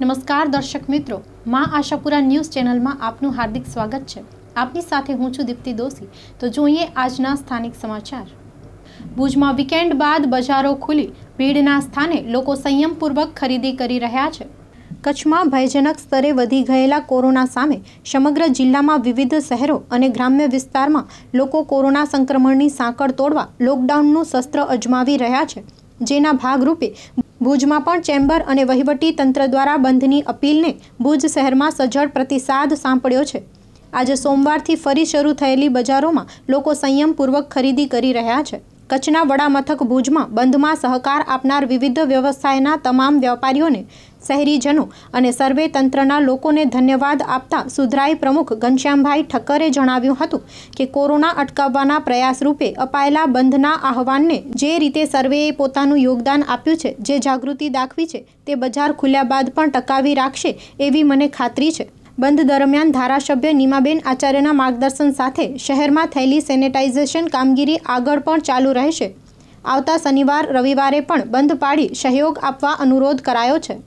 नमस्कार दर्शक मित्रों, मां आशापुरा न्यूज़ चैनल में आपનું हार्दिक स्वागत है। आपनी સાથે હું છું દીપ્તિ દોશી। તો જોઈએ આજના સ્થાનિક સમાચાર। ભુજમાં વીકેન્ડ બાદ બજારો ખુલી, ભીડના સ્થાને લોકો સંયમપૂર્વક ખરીદી કરી રહ્યા છે। કચ્છમાં ભયજનક સ્તરે વધી ગયેલા કોરોના સામે સમગ્ર જિલ્લામાં વિવિધ શહેરો અને ગ્રામ્ય વિસ્તારમાં લોકો કોરોના સંક્રમણની સાંકળ તોડવા લોકડાઉનનું શસ્ત્ર અજમાવી રહ્યા છે, જેના ભાગરૂપે ભુજમાં પણ ચેમ્બર અને વહીવટી તંત્ર દ્વારા બંધની અપીલને ભુજ શહેરમાં સજ્જડ પ્રતિસાદ સાંપડ્યો છે। આજે સોમવારથી ફરી શરૂ થયેલી બજારોમાં લોકો સંયમપૂર્વક ખરીદી કરી રહ્યા છે। કચ્છના વડા મથક ભુજમાં બંધમાં સહકાર આપનાર વિવિધ વ્યવસાયના તમામ વેપારીઓને, શહેરીજનો અને સર્વે તંત્રના લોકોને ધન્યવાદ આપતા સુધરાઈ પ્રમુખ ઘનશ્યામભાઈ ઠક્કરે જણાવ્યું હતું કે કોરોના અટકાવવાના પ્રયાસ રૂપે અપાયેલા બંધના આહવાનને જે રીતે સર્વેએ પોતાનું યોગદાન આપ્યું છે, જે જાગૃતિ દાખવી છે, તે બજાર ખુલ્યા બાદ પણ ટકાવી રાખશે એવી મને ખાતરી છે। બંધ દરમિયાન ધારાસભ્ય નીમાબેન આચાર્યના માર્ગદર્શન સાથે શહેરમાં થયેલી સેનેટાઇઝેશન કામગીરી આગળ પણ ચાલુ રહેશે। આવતા શનિવાર રવિવારે પણ બંધ પાડી સહયોગ આપવા અનુરોધ કરાયો છે।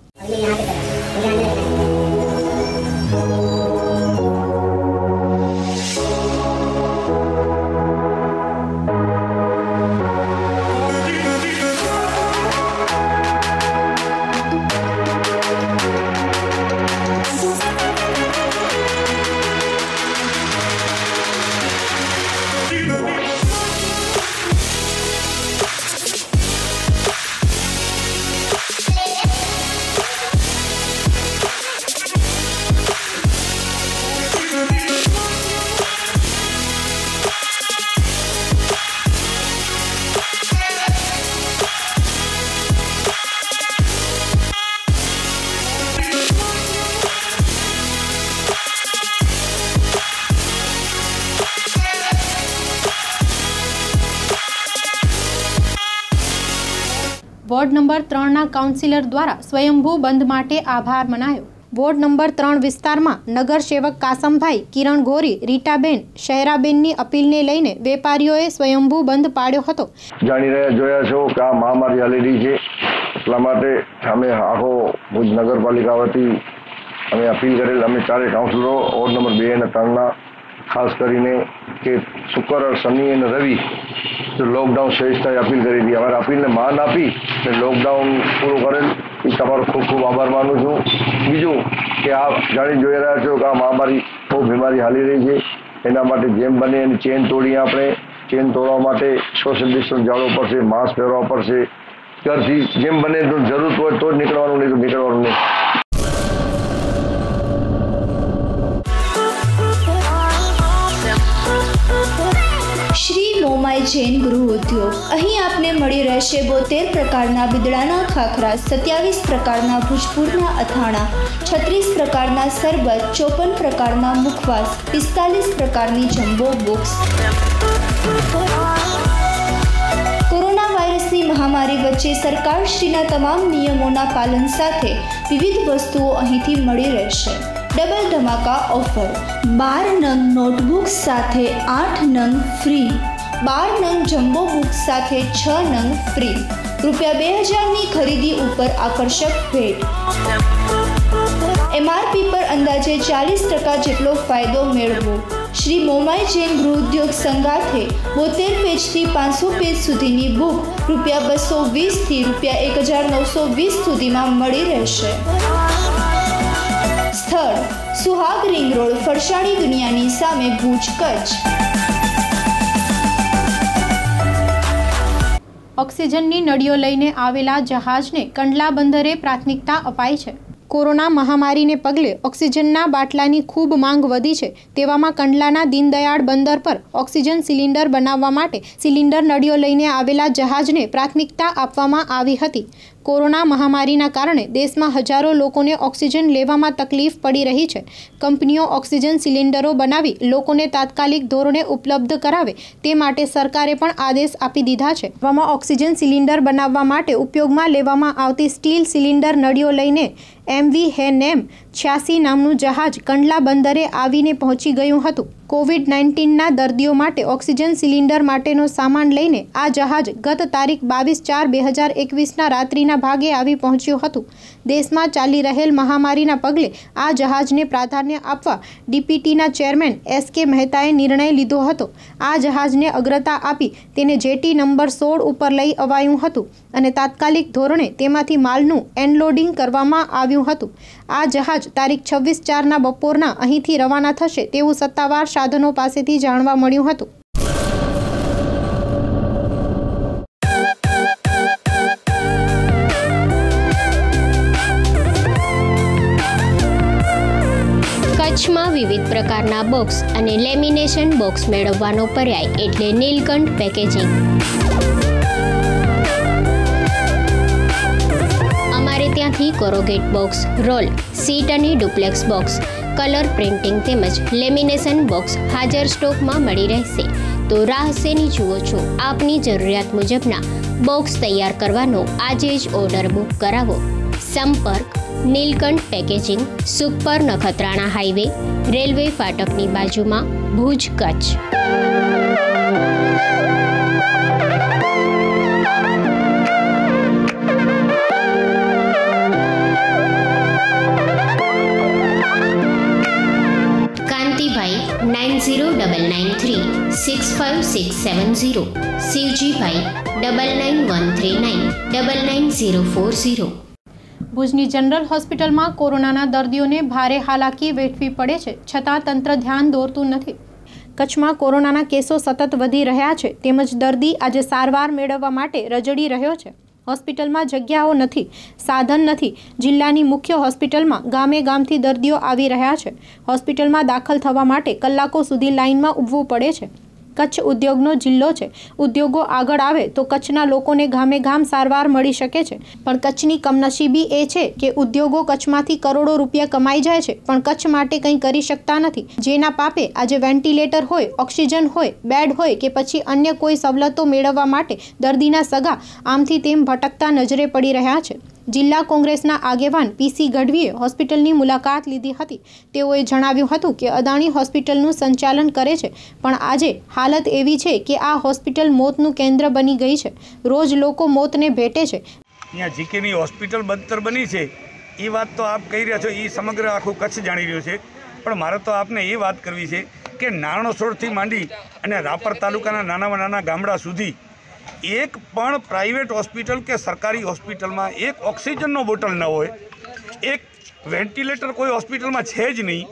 वोर्ड नंबर 3 ना काउंसिलर द्वारा स्वयंभू बंध माटे आभार मनायो। वोर्ड नंबर 3 विस्तार में नगर सेवक कासमभाई, किरण घोरी, रीटाबेन, शहराबेननी अपील ने लईने वेपारीओए स्वयंभू बंध पाड्यो हतो। जाणी रह्या जोया छो के आ महामारी हाली रही छे, એટલા માટે અમે આખો ભુજ નગરપાલિકા વતી અમે અપીલ કરેલ। અમે ચારે કાઉન્સિલરો વોર્ડ નંબર 2 અને 3 ના ખાસ કરીને કે શુક્ર, શનિ અને રવિ लॉकडाउन श्रेष्ठताए अपील करी थी। अमारी अपील ने मान आपी ने लॉकडाउन पूरु करेल, ए तमारो खूब खूब आभार मानु छूं। बीजू के आप जाणी जोई रह्या छो के आ महामारी खूब बीमारी हाली रही है, एना माटे जेम बने एनी चेन तोड़ी आपणे चेन तोड़वा माटे सोशल डिस्टन्स जाळववू पड़शे, मास्क पहेरवा पड़शे। घरथी जेम बने तो जरूरत होय तो ज निकळवानुं, नहीं तो निकळवानुं नहीं। श्री मोमाई जैन गृह उद्योग अहीं आपने मળી રહેશે 72 પ્રકારના બીદડાના ખાખરા, 27 પ્રકારના ભૂજપુરના અથાણા, 36 પ્રકારના સરબત, 54 પ્રકારના મુખવાસ, 45 પ્રકારની જમ્બો બોક્સ। કોરોના વાયરસની મહામારી વચ્ચે સરકારશ્રીના તમામ નિયમોના પાલન સાથે વિવિધ વસ્તુઓ અહીંથી મળી રહેશે। डबल धमाका ऑफर, 12 नंग नोटबुक साथे 8 नंग फ्री, 12 नंग जम्बो बुक साथे 6 नंग फ्री। रुपया 2000 ની ખરીદી ઉપર આકર્ષક ભેટ। MRP પર અંદાજે 40% જેટલો ફાયદો મેળવો। શ્રી મોમાઈ જૈન ગૃહ ઉદ્યોગ સંગાથે 72 પેજથી 500 પેજ સુધીની બુક રૂપિયા 220 થી રૂપિયા 1920 સુધીમાં મળી રહેશે। સ્થળ સુહાગ રિંગ રોડ, ફરસાણી દુનિયાની સામે, ભુજ, કચ્છ। ઓક્સિજનની નળીઓ લઈને આવેલા જહાજને કંડલા બંદરે પ્રાથમિકતા અપાઈ છે। કોરોના મહામારીને પગલે ઓક્સિજનના બાટલાની ખૂબ માંગ વધી છે, તેવામાં કંડલાના દીનદયાળ બંદર પર ઓક્સિજન સિલિન્ડર બનાવવા માટે સિલિન્ડર નળીઓ લઈને આવેલા જહાજને પ્રાથમિકતા આપવામાં આવી હતી। કોરોના મહામારીના કારણે દેશમાં હજારો લોકોને ઓક્સિજન લેવામાં તકલીફ પડી રહી છે। કંપનીઓ ઓક્સિજન સિલિન્ડરો બનાવી લોકોને તાત્કાલિક ધોરણે ઉપલબ્ધ કરાવે તે માટે સરકારે પણ આદેશ આપી દીધા છે। આવામાં ઓક્સિજન સિલિન્ડર બનાવવા માટે ઉપયોગમાં લેવામાં આવતી સ્ટીલ સિલિન્ડર નળીઓ લઈને MV હેનેમ 86 નામનું જહાજ કંડલા બંદરે આવીને પહોંચી ગયું હતું. કોવિડ-19ના દર્દીઓ માટે ઓક્સિજન સિલિન્ડર માટેનો સામાન લઈને આ જહાજ ગત તારીખ 22/4/2021ના રાત્રિના ભાગે આવી પહોંચ્યું હતું. દેશમાં ચાલી રહેલ મહામારીના પગલે આ જહાજને પ્રાધાન્ય આપવા ડીપીટીના ચેરમેન એસ.કે. મહેતાએ નિર્ણય લીધો હતો. આ જહાજને અગ્રતા આપી તેને જેટી નંબર 16 ઉપર લઈ અવાયું હતું અને તાત્કાલિક ધોરણે તેમાંથી માલનું એનલોડિંગ કરવામાં આવ્યું હતું. આ જહાજ તારીખ 26/4ના બપોરના અહીંથી રવાના થશે તેવું સત્તાવાર સાધનો પાસેથી જાણવા મળ્યું હતું. કચ્છમાં વિવિધ પ્રકારના બોક્સ અને લેમિનેશન બોક્સ મેળવવાનો પર્યાય એટલે નીલકંઠ પેકેજિંગ. અમારે ત્યાંથી કોરોગેટ બોક્સ, રોલ, સીટ અને ડુપ્લેક્સ બોક્સ, કલર પ્રિન્ટિંગ તેમજ લેમિનેશન બોક્સ હાજર સ્ટોકમાં મળી રહેશે. તો રાહ શેની જુઓ છો? આપની જરૂરિયાત મુજબના બોક્સ તૈયાર કરવાનો આજે જ ઓર્ડર બુક કરાવો. સંપર્ક Neelkanth packaging, Sukhpar Nakhatrana highway, railway ફાટકની બાજુમાં, ભુજ, કચ્છ. કાંતિભાઈ 9099365670, શિવજીભાઈ 9913999040. ભુજની જનરલ હોસ્પિટલમાં કોરોનાના દર્દીઓને ભારે હાલાકી વેઠવી પડે છે, છતાં તંત્ર ધ્યાન દોરતું નથી. કચ્છમાં કોરોનાના કેસો સતત વધી રહ્યા છે, તેમજ દર્દી આજે સારવાર મેળવવા માટે રજડી રહ્યો છે. હોસ્પિટલમાં જગ્યાઓ નથી, સાધન નથી. જિલ્લાની મુખ્ય હોસ્પિટલમાં ગામે ગામથી દર્દીઓ આવી રહ્યા છે. હોસ્પિટલમાં દાખલ થવા માટે કલાકો સુધી લાઇનમાં ઊભવું પડે છે. કચ્છ ઉદ્યોગનો જિલ્લો છે. ઉદ્યોગો આગળ આવે તો કચ્છના લોકોને ગામે ગામ સારવાર મળી શકે છે. પણ કચ્છની કમનસીબી એ છે કે ઉદ્યોગો કચ્છમાંથી કરોડો રૂપિયા કમાઈ જાય છે, પણ કચ્છ માટે કંઈ કરી શકતા નથી. જેના પાપે આજે વેન્ટિલેટર હોય, ઓક્સિજન હોય, બેડ હોય કે પછી અન્ય કોઈ સવલતો મેળવવા માટે દર્દીના સગા આમથી તેમ ભટકતા નજરે પડી રહ્યા છે. જિલ્લા કોંગ્રેસના આગેવાન પી.સી. ગઢવીએ હોસ્પિટલની મુલાકાત લીધી હતી. તેઓએ જણાવ્યું હતું કે અદાણી હોસ્પિટલનું સંચાલન કરે છે, પણ આજે હાલત એવી છે કે આ હોસ્પિટલ મોતનું કેન્દ્ર બની ગઈ છે. રોજ લોકો મોતને ભેટે છે. અહીંયા જીકેની હોસ્પિટલ બદતર બની છે એ વાત તો આપ કહી રહ્યા છો, એ સમગ્ર આખું કચ્છ જાણી રહ્યું છે. પણ મારે તો આપને એ વાત કરવી છે કે નારણોસોરથી માંડી અને રાપર તાલુકાના નાનામાં નાના ગામડા સુધી એક પણ પ્રાઇવેટ હોસ્પિટલ કે સરકારી હોસ્પિટલમાં એક ઓક્સિજનનો બોટલ ન હોય, એક વેન્ટિલેટર કોઈ હોસ્પિટલમાં છે જ નહીં.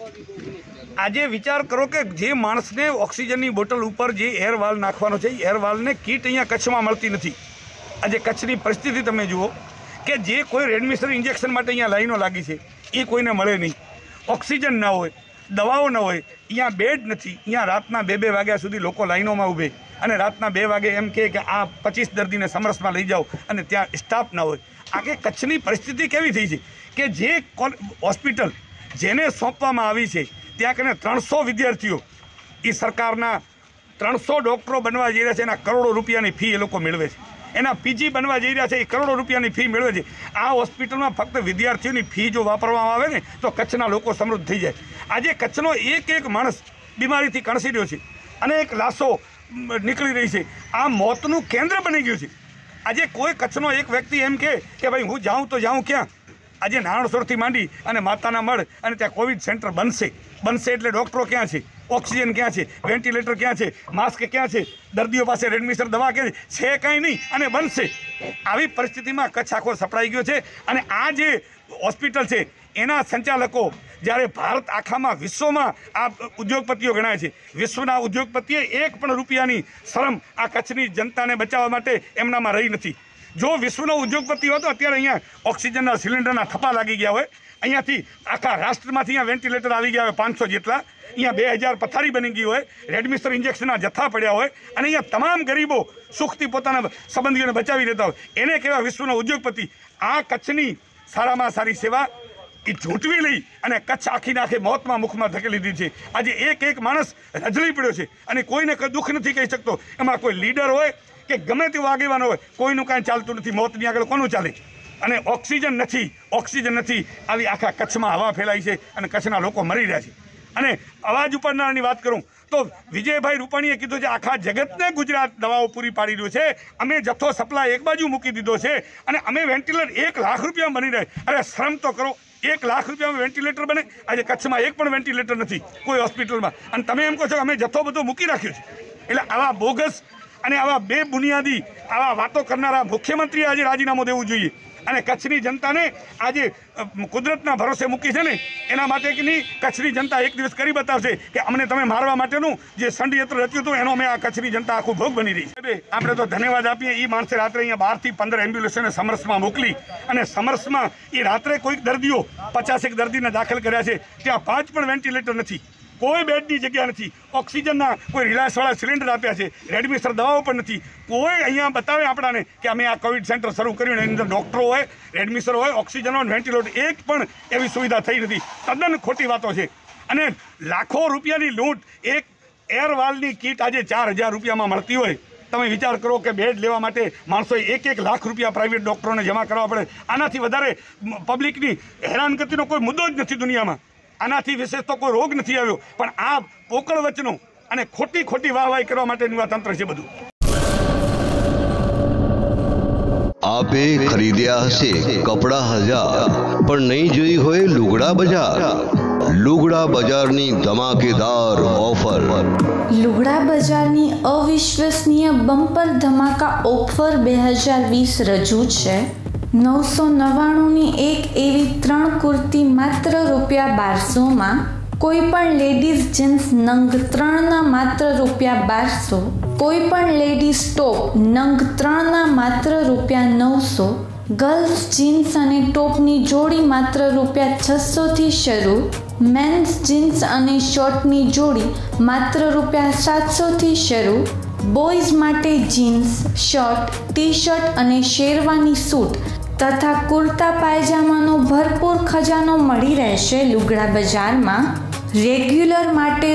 આજે વિચાર કરો કે જે માણસને ઓક્સિજનની બોટલ ઉપર જે એરવાલ નાખવાનો છે, એ એરવાલને કીટ અહીંયા કચ્છમાં મળતી નથી. આજે કચ્છની પરિસ્થિતિ તમે જુઓ કે જે કોઈ રેડમિસર ઇન્જેક્શન માટે અહીંયા લાઈનો લાગી છે એ કોઈને મળે નહીં. ઓક્સિજન ના હોય, દવાઓ ન હોય, અહીંયા બેડ નથી. અહીંયા રાતના 2-2 વાગ્યા સુધી લોકો લાઈનોમાં ઊભે અને રાતના 2 વાગે એમ કહે કે આ 25 દર્દીને સમરસમાં લઈ જાઓ અને ત્યાં સ્ટાફ ના હોય. આગે કચ્છની પરિસ્થિતિ કેવી થઈ છે કે જે હોસ્પિટલ જેને સોંપવામાં આવી છે ત્યાં કને 300 વિદ્યાર્થીઓ એ સરકારના 300 ડૉક્ટરો બનવા જઈ રહ્યા છે, એના કરોડો રૂપિયાની ફી એ લોકો મેળવે છે. એના પીજી બનવા જઈ રહ્યા છે, એ કરોડો રૂપિયાની ફી મેળવે છે. આ હોસ્પિટલમાં ફક્ત વિદ્યાર્થીઓની ફી જો વાપરવામાં આવે ને તો કચ્છના લોકો સમૃદ્ધ થઈ જાય. આજે કચ્છનો એક માણસ બીમારીથી કણસી રહ્યો છે, અનેક લાશો નીકળી રહી છે. આ મોતનું કેન્દ્ર બની ગયું છે. આજે કોઈ કચ્છનો એક વ્યક્તિ એમ કે ભાઈ હું જાઉં તો જાઉં ક્યાં? આજે નારણસોરથી માંડી અને માતાના મઢ અને ત્યાં કોવિડ સેન્ટર બનશે એટલે ડૉક્ટરો ક્યાં છે? ઓક્સિજન ક્યાં છે? વેન્ટિલેટર ક્યાં છે? માસ્ક ક્યાં છે? દર્દીઓ પાસે રેડમિસર દવા ક્યાં છે? કાંઈ નહીં અને બનશે. આવી પરિસ્થિતિમાં કચ્છ આખો સપડાઈ ગયો છે. અને આ જે હોસ્પિટલ છે એના સંચાલકો જ્યારે ભારત આખામાં વિશ્વમાં આ ઉદ્યોગપતિઓ ગણાય છે, વિશ્વના ઉદ્યોગપતિએ એક પણ રૂપિયાની શરમ આ કચ્છની જનતાને બચાવવા માટે એમનામાં રહી નથી. જો વિશ્વનો ઉદ્યોગપતિ હોય તો અત્યારે અહીંયા ઓક્સિજનના સિલિન્ડરના થપ્પા લાગી ગયા હોય. અહીંયાથી આખા રાષ્ટ્રમાંથી અહીંયા વેન્ટિલેટર આવી ગયા હોય 500 જેટલા. અહીંયા 2000 પથારી બની ગઈ હોય, રેડમિસર ઇન્જેક્શનના જથ્થા પડ્યા હોય અને અહીંયા તમામ ગરીબો સુખથી પોતાના સંબંધીઓને બચાવી લેતા હોય. એને કહેવાય વિશ્વનો ઉદ્યોગપતિ. આ કચ્છની સારામાં સારી સેવા એ ઝૂંટવી લઈ અને કચ્છ આખીને આખી મોતમાં મુખમાં ધકેલી દીધી છે. આજે એક માણસ રજળી પડ્યો છે અને કોઈને કંઈ દુઃખ નથી કહી શકતો. એમાં કોઈ લીડર હોય કે ગમે તેવો આગેવાન હોય, કોઈનું કાંઈ ચાલતું નથી. મોતની આગળ કોનું ચાલે? અને ઓક્સિજન નથી આવી આખા કચ્છમાં હવા ફેલાઈ છે અને કચ્છના લોકો મરી રહ્યા છે। અને અવાજ ઉપાડનારની વાત કરું તો વિજયભાઈ રૂપાણીએ કીધું છે આખા જગતને ગુજરાત દવાઓ પૂરી પાડી રહ્યું છે, અમે જથ્થો સપ્લાય એક બાજુ મૂકી દીધો છે અને અમે વેન્ટિલેટર 1 લાખ રૂપિયામાં બની રહે। અરે શરમ તો કરો, 1 લાખ રૂપિયામાં વેન્ટિલેટર બને? આજે કચ્છમાં એક પણ વેન્ટિલેટર નથી કોઈ હોસ્પિટલમાં, અને તમે એમ કહો છો અમે જથ્થો બધો મૂકી રાખ્યો છે। એટલે આવા બોગસ અને આવા બેબુનિયાદી આવા વાતો કરનારા મુખ્યમંત્રીએ આજે રાજીનામું દેવું જોઈએ અને કચ્છની જનતાને આજે કુદરતના ભરોસે મૂકી છે ને એના માટે કે નહીં, કચ્છની જનતા એક દિવસ કરી બતાવશે કે અમને તમે મારવા માટેનું જે ષડયંત્ર રચ્યું હતું એનો અમે આ કચ્છની જનતા આખું ભોગ બની રહી છે। આપણે તો ધન્યવાદ આપીએ એ માણસે રાત્રે અહીંયા 12 થી 15 એમ્બ્યુલન્સને સમરસમાં મોકલી અને સમરસમાં એ રાત્રે કોઈક દર્દીઓ 50 દર્દીને દાખલ કર્યા છે, ત્યાં 5 પણ વેન્ટિલેટર નથી, કોઈ બેડની જગ્યા નથી, ઓક્સિજનના કોઈ રિલાયન્સવાળા સિલિન્ડર આપ્યા છે, રેડમિસર દવાઓ પણ નથી, કોઈ અહીંયા બતાવે આપણાને કે અમે આ કોવિડ સેન્ટર શરૂ કર્યું એની અંદર ડૉક્ટરો હોય, રેડમિસર હોય, ઓક્સિજન હોય, વેન્ટિલેટર એક પણ એવી સુવિધા થઈ નથી। તદ્દન ખોટી વાતો છે અને લાખો રૂપિયાની લૂંટ, એક એરવાલની કીટ આજે 4000 રૂપિયામાં મળતી હોય, તમે વિચાર કરો કે બેડ લેવા માટે માણસોએ 1 લાખ રૂપિયા પ્રાઇવેટ ડૉક્ટરોને જમા કરવા પડે। આનાથી વધારે પબ્લિકની હેરાનગતિનો કોઈ મુદ્દો જ નથી દુનિયામાં, આનાથી વિશેષ તો કોઈ રોગ નથી આવ્યો, પણ આ પોકળ વચનો અને ખોટી વાહવાહી કરવા માટેનું આ તંત્ર છે બધું। આપે ખરીદ્યા હશે કપડા 1000 પણ નહીં જોઈ હોય લુગડા બજાર। લુગડા બજારની ધમાકેદાર ઓફર। લુગડા બજારની અવિશ્વસનીય બમ્પર ધમાકા ઓફર 2020 રજૂ છે। 999ની એક એવી 3 કુર્તી માત્ર ₹1200માં, કોઈ પણ લેડીઝ જીન્સ નંગ 3ના માત્ર ₹1200, કોઈ પણ લેડીઝ ટોપ નંગ 3ના માત્ર ₹900, ગર્લ્સ જીન્સ અને ટોપની જોડી માત્ર ₹600થી શરૂ, મેન્સ જીન્સ અને શર્ટની જોડી માત્ર ₹700થી શરૂ, બોયઝ માટે જીન્સ, શર્ટ, ટી શર્ટ અને શેરવાની સૂટ તથા કુર્તા પાયજામાનો ભરપૂર ખજાનો મળી રહેશે લુગડા બજારમાં। રેગ્યુલર માટે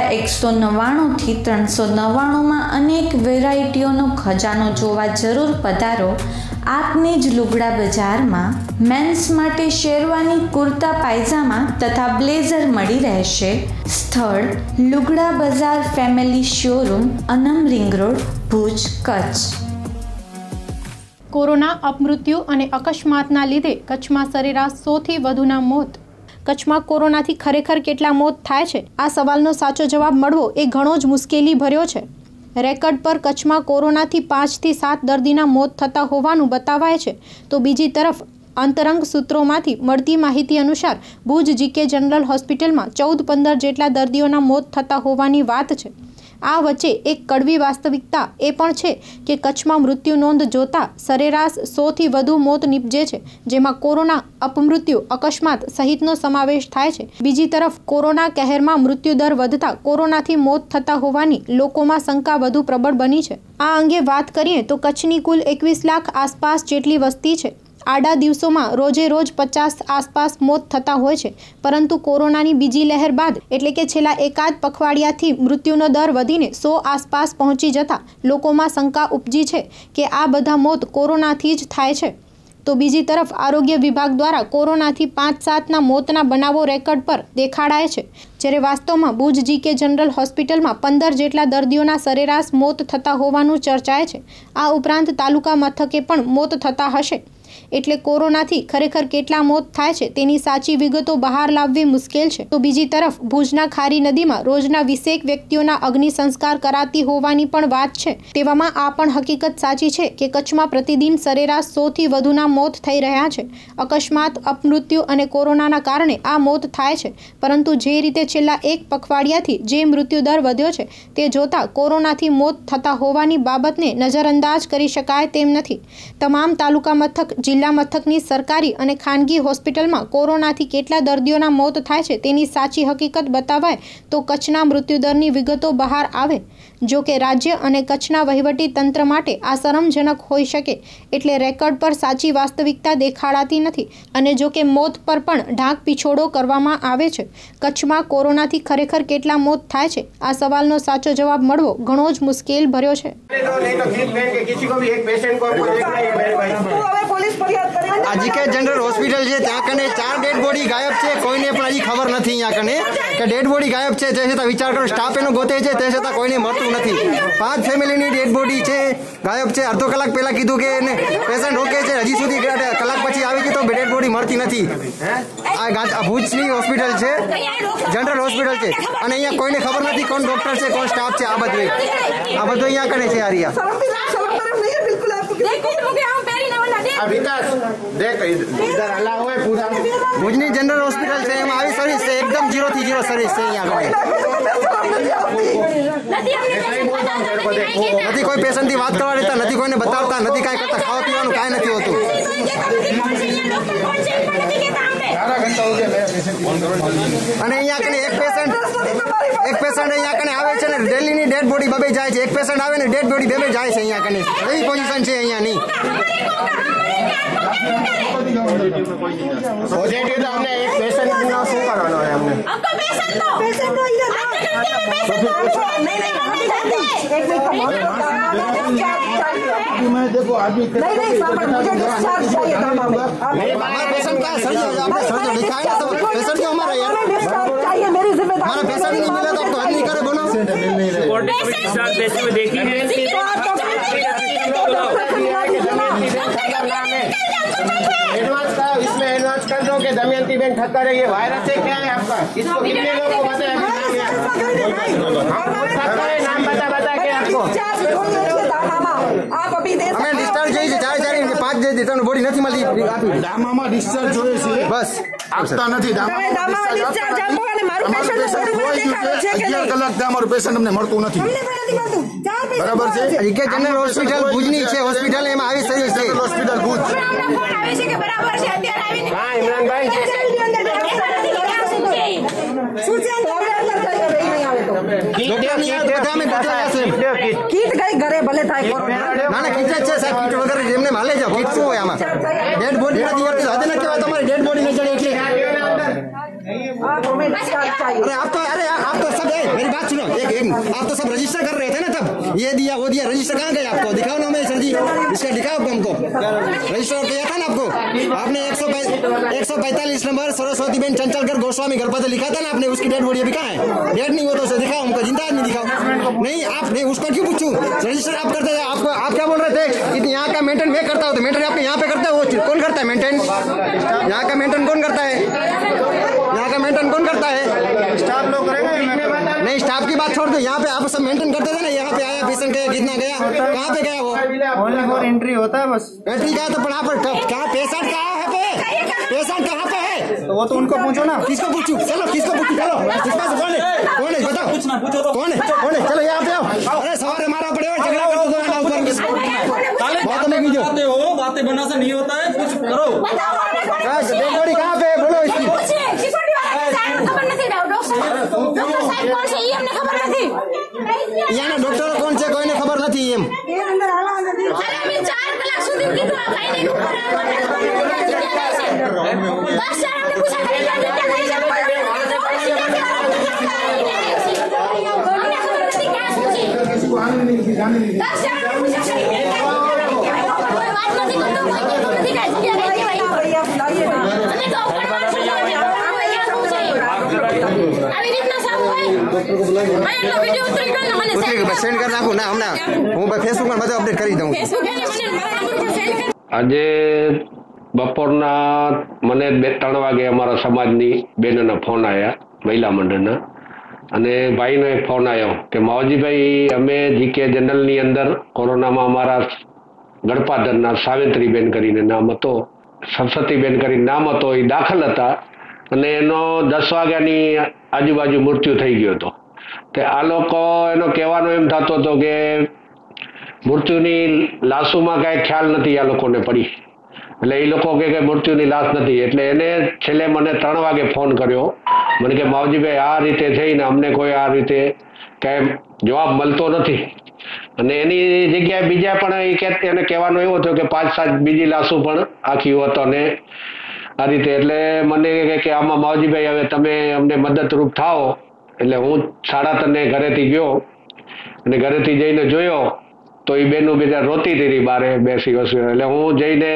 ₹199થી 399માં અનેક વેરાયટીઓનો ખજાનો જોવા જરૂર પધારો આપને જ લુગડા બજારમાં। મેન્સ માટે શેરવાની, કુર્તા પાયજામા તથા બ્લેઝર મળી રહેશે। સ્થળ લુગડા બજાર family showroom, Anam ring road, Bhuj, Kutch. Corona, અપમૃત્યુ અને અકસ્માતના લીધે કચ્છમાં સરેરાશ 100થી વધુના મોત। કચ્છમાં કોરોનાથી ખરેખર કેટલા મોત થાય છે? આ સવાલનો સાચો જવાબ મળવો એ ઘણો જ મુશ્કેલી ભર્યો છે। રેકર્ડ પર કચ્છમાં કોરોનાથી 5 થી 7 દર્દીના મોત થતા હોવાનું બતાવાય છે, તો બીજી તરફ અંતરંગ સૂત્રોમાંથી મળતી માહિતી અનુસાર ભુજ જીકે જનરલ હોસ્પિટલમાં 14-15 જેટલા દર્દીઓના મોત થતા હોવાની વાત છે। આ વચ્ચે એક કડવી વાસ્તવિકતા એ પણ છે કે કચ્છમાં મૃત્યુ નોંધ જોતા સરેરાશ 100થી વધુ મોત નીપજે છે, જેમાં કોરોના, અપમૃત્યુ, અકસ્માત સહિતનો સમાવેશ થાય છે। બીજી તરફ કોરોના કહેરમાં મૃત્યુદર વધતા કોરોનાથી મોત થતા હોવાની લોકોમાં શંકા વધુ પ્રબળ બની છે। આ અંગે વાત કરીએ તો કચ્છની કુલ 21 લાખ આસપાસ જેટલી વસ્તી છે। આડા દિવસોમાં રોજે રોજ 50 આસપાસ મોત થતા હોય છે, પરંતુ કોરોનાની બીજી લહેર બાદ એટલે કે છેલ્લા એકાદ પખવાડિયાથી મૃત્યુનો દર વધીને 100 આસપાસ પહોંચી જતા લોકોમાં શંકા ઉપજી છે કે આ બધા મોત કોરોનાથી જ થાય છે। તો બીજી તરફ આરોગ્ય વિભાગ દ્વારા કોરોનાથી 5-7ના મોતના બનાવો રેકર્ડ પર દેખાડાય છે, જ્યારે વાસ્તવમાં ભુજ જીકે જનરલ હોસ્પિટલમાં 15 જેટલા દર્દીઓના સરેરાશ મોત થતા હોવાનું ચર્ચાય છે। આ ઉપરાંત તાલુકા મથકે પણ મોત થતા હશે, એટલે કોરોનાથી ખરેખર કેટલા મોત થાય છે તેની સાચી વિગતો બહાર લાવવી મુશ્કેલ છે। તો બીજી તરફ ભુજના ખારી નદીમાં રોજના 20 વ્યક્તિઓના અગ્નિ સંસ્કાર કરાતી હોવાની પણ વાત છે। તેવામાં આ પણ હકીકત સાચી છે કે કચ્છમાં પ્રતિદિન સરેરાશ 100થી વધુના મોત થઈ રહ્યા છે। અકસ્માત, અપમૃત્યુ અને કોરોનાના કારણે આ મોત થાય છે, પરંતુ જે રીતે છેલ્લા એક પખવાડિયાથી જે મૃત્યુદર વધ્યો છે તે જોતા કોરોનાથી મોત થતા હોવાની બાબતને નજરઅંદાજ કરી શકાય તેમ નથી। તમામ તાલુકા મથક, જિલ્લા મથકની સરકારી અને ખાનગી હોસ્પિટલમાં કોરોનાથી કેટલા દર્દીઓના મોત થાય છે તેની સાચી હકીકત બતાવાય તો કચ્છના મૃત્યુદરની વિગતો બહાર આવે। જો કે રાજ્ય અને કચ્છના વહીવટી તંત્ર માટે આ શરમજનક હોઈ શકે એટલે રેકોર્ડ પર સાચી વાસ્તવિકતા દેખાડાતી નથી અને જો કે મોત પર પણ ઢાંક પીછોડો કરવામાં આવે છે। કચ્છમાં કોરોનાથી ખરેખર કેટલા મોત થાય છે આ સવાલનો સાચો જવાબ મળવો ઘણો જ મુશ્કેલ ભર્યો છે। जीके जनरल हॉस्पिटल है त्या कने 4 डेड बॉडी गायब है, कोईने पण हजी खबर नहीं अहींया कने के डेड बॉडी गायब है। ते छतां विचार करो स्टाफ एनो गोते छे ते छतां कोईने मळतुं नहीं। 5 फैमिली नी डेड बॉडी है गायब है। अर्धो कलाक पहला कीधुं के पेशेंट ओके है, हजी सुधी कलाक पछी आवी गई तो डेड बॉडी मळती नहीं। आ भुजनी हॉस्पिटल है, जनरल हॉस्पिटल है अने अहींया कोईने खबर नहीं कोण डॉक्टर है कोण स्टाफ है। आ बधुं अहींया कने छे। आरिया भुजनी जनरल हॉस्पिटल से आई सर्विस से एकदम 0 થી 0 सर्विस से नहीं कोई पेशेंट की बात करवा देता नहीं, कोई बताता नहीं, कई करता खावा पीवा कई नहीं होतु। एक पेशेंट अहींया कने आवे छे ने डेली नी डेड बॉडी बबे जाए छे। एक पेशेंट आवे ने डेड बॉडी बबे जाए छे अहींया कने। एवी पोजीशन छे अहींया नी। पॉजिटिव तो हमने एक पेशेंट नो शू करवानो है हमने। आपका पेशेंट नो मैं देखो आदमी नहीं मुझे डिस्चार्ज चाहिए। हमारा पेशेंट का सर्जरी आपने सर्जरी दिखाया ना, तो पेशेंट क्यों हमारा यार डिस्चार्ज चाहिए, मेरी जिम्मेदारी। हमारा पेशेंट नहीं मिला तो आपको हल नहीं करे बोलो। डिस्चार्ज जैसे में देखी है एडवांस का इसमें एडवांस कर दो कि दमयंती बेन ठक्कर है, ये वायरस है क्या है आपका? इसको कितने लोगों को बताया? नाम बता के आपको आप अभी दे हमें डिस्चार्ज चाहिए 4-5 दे देता बॉडी नहीं मिलती। दामामा डिस्चार्ज જોઈએ છે બસ આપતા નથી। દામામાં ડિસ્ચાર્જ આપો અને મારું પેશન્ટ બોડી દેખાડો છે કે 11 કલાક થી અમારું પેશન્ટ અમને મળતું નથી। અમને પણ નથી મળતું। બરાબર છે। કે જનરલ હોસ્પિટલ ભુજની છે, હોસ્પિટલ એમાં આવી સર્વિસ છે। હોસ્પિટલ ભુજ આવે છે કે બરાબર છે અત્યારે આવીને હા ઇમરાનભાઈ કીટ ગઈ ઘરે ભલે થાય ના ના કીટ છે સાહેબ, કીટ વગર એમને માલે જાવ કીટ શું હોય આમાં? ડેડ બોડી નથી વર્તી હદે ના કેવા તમારી ડેડ બોડી નહીં ચડે એટલે अरे आप तो सब है, मेरी बात सुनो एक आप तो सब रजिस्टर कर रहे थे ना तब, ये दिया वो दिया, रजिस्टर कहाँ गए आपको? दिखाओ ना हमें सर जी, इसका दिखाओ हमको रजिस्टर किया था ना आपको। आपने 145 नंबर सरस्वती बेन चंचलकर गोस्वामी घर पर लिखा था ना आपने, उसकी डेड बॉडी अभी कहाँ है? डेड नहीं हो तो उसे दिखाओ हमको, जिंदा आदमी दिखाओ। नहीं आप नहीं उसको क्यों पूछूं? रजिस्टर आप करते थे, आपको आप क्या बोल रहे थे कि यहाँ का मेंटेन मैं करता हूँ, तो मेंटेन आपने यहाँ पे करता है, वो कौन करता है मेंटेन? यहाँ का मेंटेन कौन करता है? यहाँ का मेंटेन कौन करता है? स्टाफ लोग करेंगे। नहीं स्टाफ की बात छोड़ दो, यहाँ पे आप सब मेंटेन करते थे ना। यहाँ पे आया पेशेंट गया, कितना गया, कहाँ पे गया? वो एंट्री होता है बस। एंट्री का तो यहाँ पर कहाँ पेशेंट कहाँ है? पेशेंट कहाँ पे है? तो वो तो उनको पूछो ना। किसको पूछूं? चलो किसको पूछूं? चलो कौन है बताओ? पूछो तो कौन है? चलो यहाँ पे आओ। अरे सवारे मारा पड़े हो, झगड़ा कर दो ना ऊपर बातें बना से नहीं होता है, कुछ करो। बॉडी कहाँ पे बोलो इसकी? यहाँ डॉक्टर कौन से कोई ने खबर नहीं एम सेंड कर नाखू ना हमने हूँ फेसबुक पर બધું અપડેટ કરી દઉં। આજે બપોરના મને 2-3 વાગે અમારા સમાજની બેનના ફોન આવ્યા, મહિલા મંડળના, અને ભાઈનો એક ફોન આવ્યો કે માવજીભાઈ અમે જીકે જનરલની અંદર કોરોનામાં અમારા ગણપાદરના સાવિત્રીબેન કરીને નામ હતો, સરસ્વતીબેન કરીને નામ હતો, એ દાખલ હતા અને એનો 10 વાગ્યાની આજુબાજુ મૃત્યુ થઈ ગયો હતો। તે આ લોકો એનો કહેવાનો એમ થતો હતો કે મૃત્યુની લાશોમાં કાંઈ ખ્યાલ નથી આ લોકોને પડી, એટલે એ લોકો કે મૃત્યુની લાશ નથી। એટલે એને છેલ્લે મને 3 વાગે ફોન કર્યો, મને કે માવજીભાઈ આ રીતે થઈને અમને કોઈ આ રીતે કાંઈ જવાબ મળતો નથી. અને એની જગ્યાએ બીજા પણ એને કહેવાનું એવું હતું કે 5-7 બીજી લાશો પણ આખી હોત અને આ રીતે. એટલે મને કહે કે આમાં માવજીભાઈ હવે તમે અમને મદદરૂપ થાઓ. એટલે હું 3:30 ઘરેથી ગયો અને ઘરેથી જઈને જોયો તો એ બેનું બીજા રોતી હતી બારે બેસી. એટલે હું જઈને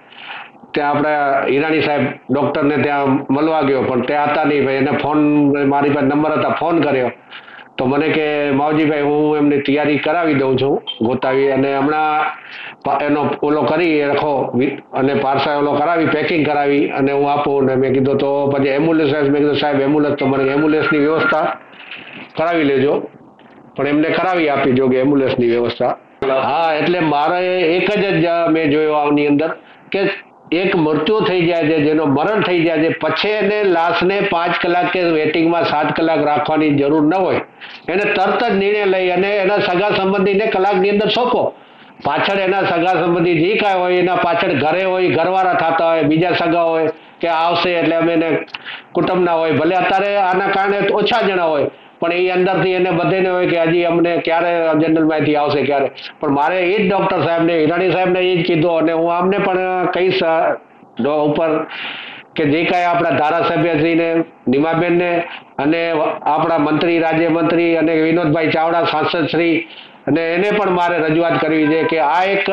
ત્યાં આપણા હિરાણી સાહેબ ડૉક્ટરને ત્યાં મળવા ગયો, પણ ત્યાં હતા નહીં. ભાઈ એને ફોન, મારી પાસે નંબર હતા, ફોન કર્યો તો મને કે માવજીભાઈ હું એમની તૈયારી કરાવી દઉં છું ગોતાવી, અને હમણાં એનો ઓલો કરી રાખો અને પાર્સલ ઓલો કરાવી, પેકિંગ કરાવી અને હું આપું. ને મેં કીધું તો પછી એમ્બ્યુલન્સ, મેં કીધું સાહેબ એમ્બ્યુલન્સ તો મને એમ્બ્યુલન્સની વ્યવસ્થા કરાવી લેજો. પણ એમને કરાવી આપી જો કે એમ્બ્યુલન્સની વ્યવસ્થા. હા, એટલે મારે એક જ મેં જોયો આની અંદર કે એક મૃત્યુ થઈ જાય છે, જેનો મરણ થઈ જાય છે, પછી એને લાશને 5 કલાક કે વેટિંગમાં 7 કલાક રાખવાની જરૂર ન હોય. એને તરત જ નિર્ણય લઈ અને એના સગા સંબંધીને કલાકની અંદર સોંપો. પાછળ એના સગા સંબંધી જે કાંઈ હોય એના પાછળ ઘરે હોય, ઘરવાળા થતા હોય, બીજા સગા હોય કે આવશે એટલે અમે એને કુટુંબના હોય, ભલે અત્યારે આના કારણે ઓછા જણા હોય પણ એ અંદરથી એને બધાને હોય કે હજી અમને ક્યારે જનરલમાંથી આવશે ક્યારે. પણ મારે એ જ ડૉક્ટર સાહેબને, હિરાણી સાહેબને એ જ કીધું અને હું આમને પણ કહીશ ઉપર કે જે કાંઈ આપણા ધારાસભ્યશ્રીને, નીમાબેનને અને આપણા મંત્રી, રાજ્યમંત્રી અને વિનોદભાઈ ચાવડા સાંસદશ્રી અને એને પણ મારે રજૂઆત કરવી છે કે આ એક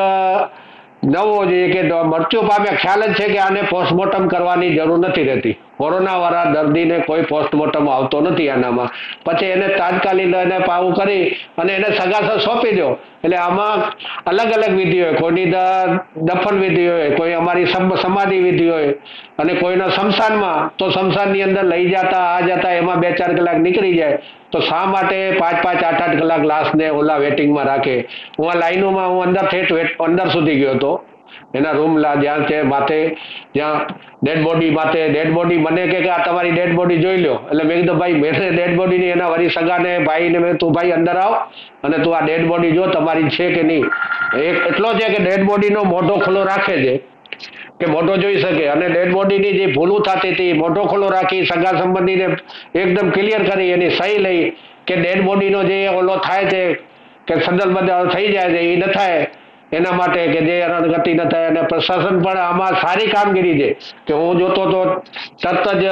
નવો જોઈએ કે મૃત્યુ પામ્યા ખ્યાલ જ છે કે આને પોસ્ટમોર્ટમ કરવાની જરૂર નથી રહેતી. કોરોનાવાળા દર્દીને કોઈ પોસ્ટમોર્ટમ આવતો નથી આનામાં. પછી એને તાત્કાલિક એને પાવું કરી અને એને સગાસર સોંપી દો. એટલે આમાં અલગ અલગ વિધિ હોય, કોઈની દફન વિધિ હોય, કોઈ અમારી સમાધિ વિધિ હોય અને કોઈનો શમશાનમાં, તો શમશાનની અંદર લઈ જતા આ જતા એમાં 2-4 કલાક નીકળી જાય. તો શા માટે 5-5, 8-8 કલાક લાશને ઓલા વેટિંગમાં રાખે? હું આ લાઈનોમાં હું અંદર સુધી ગયો હતો એના રૂમ જ્યાં છે માથે, જ્યાં ડેડ બોડી મને કે આ તમારી ડેડ બોડી જોઈ લો. એટલે મેં કીધું ભાઈ મેં ડેડ બોડીની એના વળી સગાને ભાઈને મેં તું ભાઈ અંદર આવ અને તું આ ડેડ બોડી જો તમારી છે કે નહીં. એટલો છે કે ડેડ બોડીનો મોઢો ખુલ્લો રાખે છે કે મોઢો જોઈ શકે, અને ડેડ બોડીની જે ભૂલું થતી હતી મોઢો ખુલ્લો રાખી સગા સંબંધીને એકદમ ક્લિયર કરી એની સહી લઈ કે ડેડ બોડીનો જે ઓલો થાય છે કે સદલ બદલ થઈ જાય છે એ ન થાય એના માટે કે જે અનગતિ ન થાય. અને પ્રશાસન પણ આમાં સારી કામગીરી છે કે હું જોતો તો તરત જ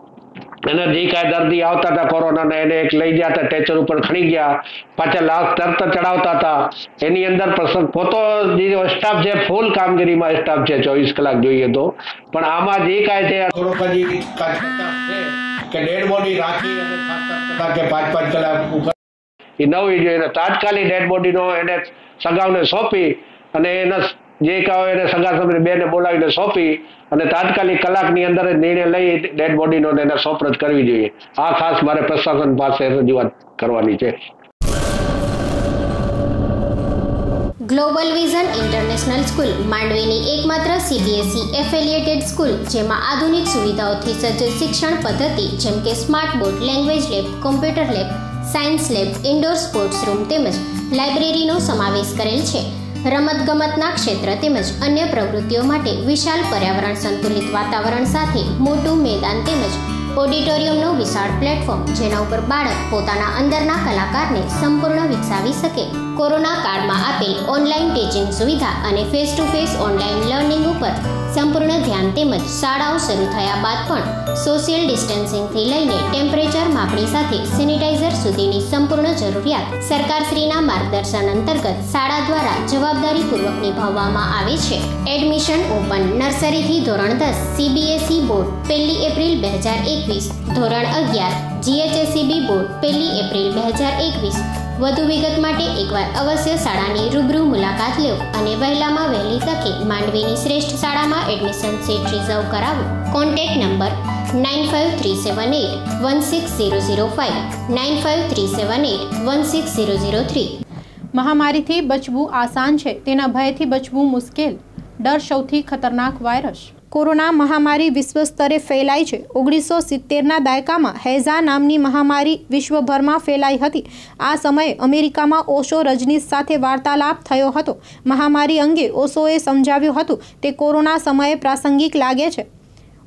એને જે કાંઈ દર્દી આવતા હતા કોરોનાના એને એક લઈ ગયા હતા, ટેચર ઉપર ખણી ગયા, પાછા લાશ તરત ચડાવતા હતા. એની અંદર પોતો જે સ્ટાફ છે ફૂલ કામગીરીમાં સ્ટાફ છે 24 કલાક જોઈએ તો. પણ આમાં જે કાંઈ છે થોડોક હજી કે ડેડ બોડી રાખી અને 7-7 કલાક કે 5-5 કલાક એ નવી જોઈએ તાત્કાલિક ડેડ બોડીનો એને સગાઓને સોંપી અને એના જે કાંઈ એને સગા સંબંધી બેને બોલાવીને સોંપી અને તાત્કાલિક કલાકની અંદર જ નિર્ણય લઈ ડેડ બોડીનો એને સોંપરત કરવી જોઈએ. આ ખાસ મારે પ્રશાસન પાસે રજૂઆત કરવાની છે. ગ્લોબલ વિઝન ઇન્ટરનેશનલ સ્કૂલ માંડવીની એકમાત્ર CBSE એફિલિએટેડ સ્કૂલ, જેમાં આધુનિક સુવિધાઓથી સજ્જ શિક્ષણ પદ્ધતિ જેમ કે smart board, language lab, computer lab, science lab, indoor sports room તેમજ લાઇબ્રેરીનો સમાવેશ કરેલ છે. રમતગમતના ક્ષેત્ર તેમજ અન્ય પ્રવૃત્તિઓ માટે વિશાળ પર્યાવરણ સંતુલિત વાતાવરણ સાથે મોટું મેદાન તેમજ ઓડિટોરિયમનો વિશાળ પ્લેટફોર્મ, જેના ઉપર બાળક પોતાના અંદરના કલાકારને સંપૂર્ણ વિકસાવી શકે. કોરોના કાળમાં આપેલ ઓનલાઈન ટીચિંગ સુવિધા અને face to face online learning ઉપર સંપૂર્ણ ધ્યાન તેમજ શાળાઓ શરૂ થયા બાદ પણ સોશિયલ ડિસ્ટન્સિંગથી લઈને ટેમ્પરેચર માપણી સાથે સેનિટાઈઝર સુધીની સંપૂર્ણ જરૂરિયાત સરકારશ્રીના માર્ગદર્શન અંતર્ગત શાળા દ્વારા જવાબદારીપૂર્વક નિભાવવામાં આવે છે. Admission open. નર્સરીથી ધોરણ 10 CBSE બોર્ડ 1 એપ્રિલ 2021, ધોરણ 11 GHSEB બોર્ડ 1 એપ્રિલ 2021. વધુ વિગત માટે એકવાર અવશ્ય શાળાની રૂબરૂ મુલાકાત લો અને વહેલામાં વહેલી તકે માંડવીની શ્રેષ્ઠ શાળામાં એડમિશન સીટ રિઝર્વ કરાવો. Contact number 9537816005, 9537816003. મહામારીથી બચવું આસાન છે, તેના ભયથી બચવું મુશ્કેલ. ડર સૌથી ખતરનાક વાયરસ. કોરોના મહામારી વિશ્વ સ્તરે ફેલાઈ છે. 1970ના દાયકામાં હેઝા નામની મહામારી વિશ્વભરમાં ફેલાઈ હતી. આ સમયે અમેરિકામાં ઓશો રજનીશ સાથે વાર્તાલાપ થયો હતો. મહામારી અંગે ઓશોએ સમજાવ્યું હતું તે કોરોના સમયે પ્રાસંગિક લાગે છે.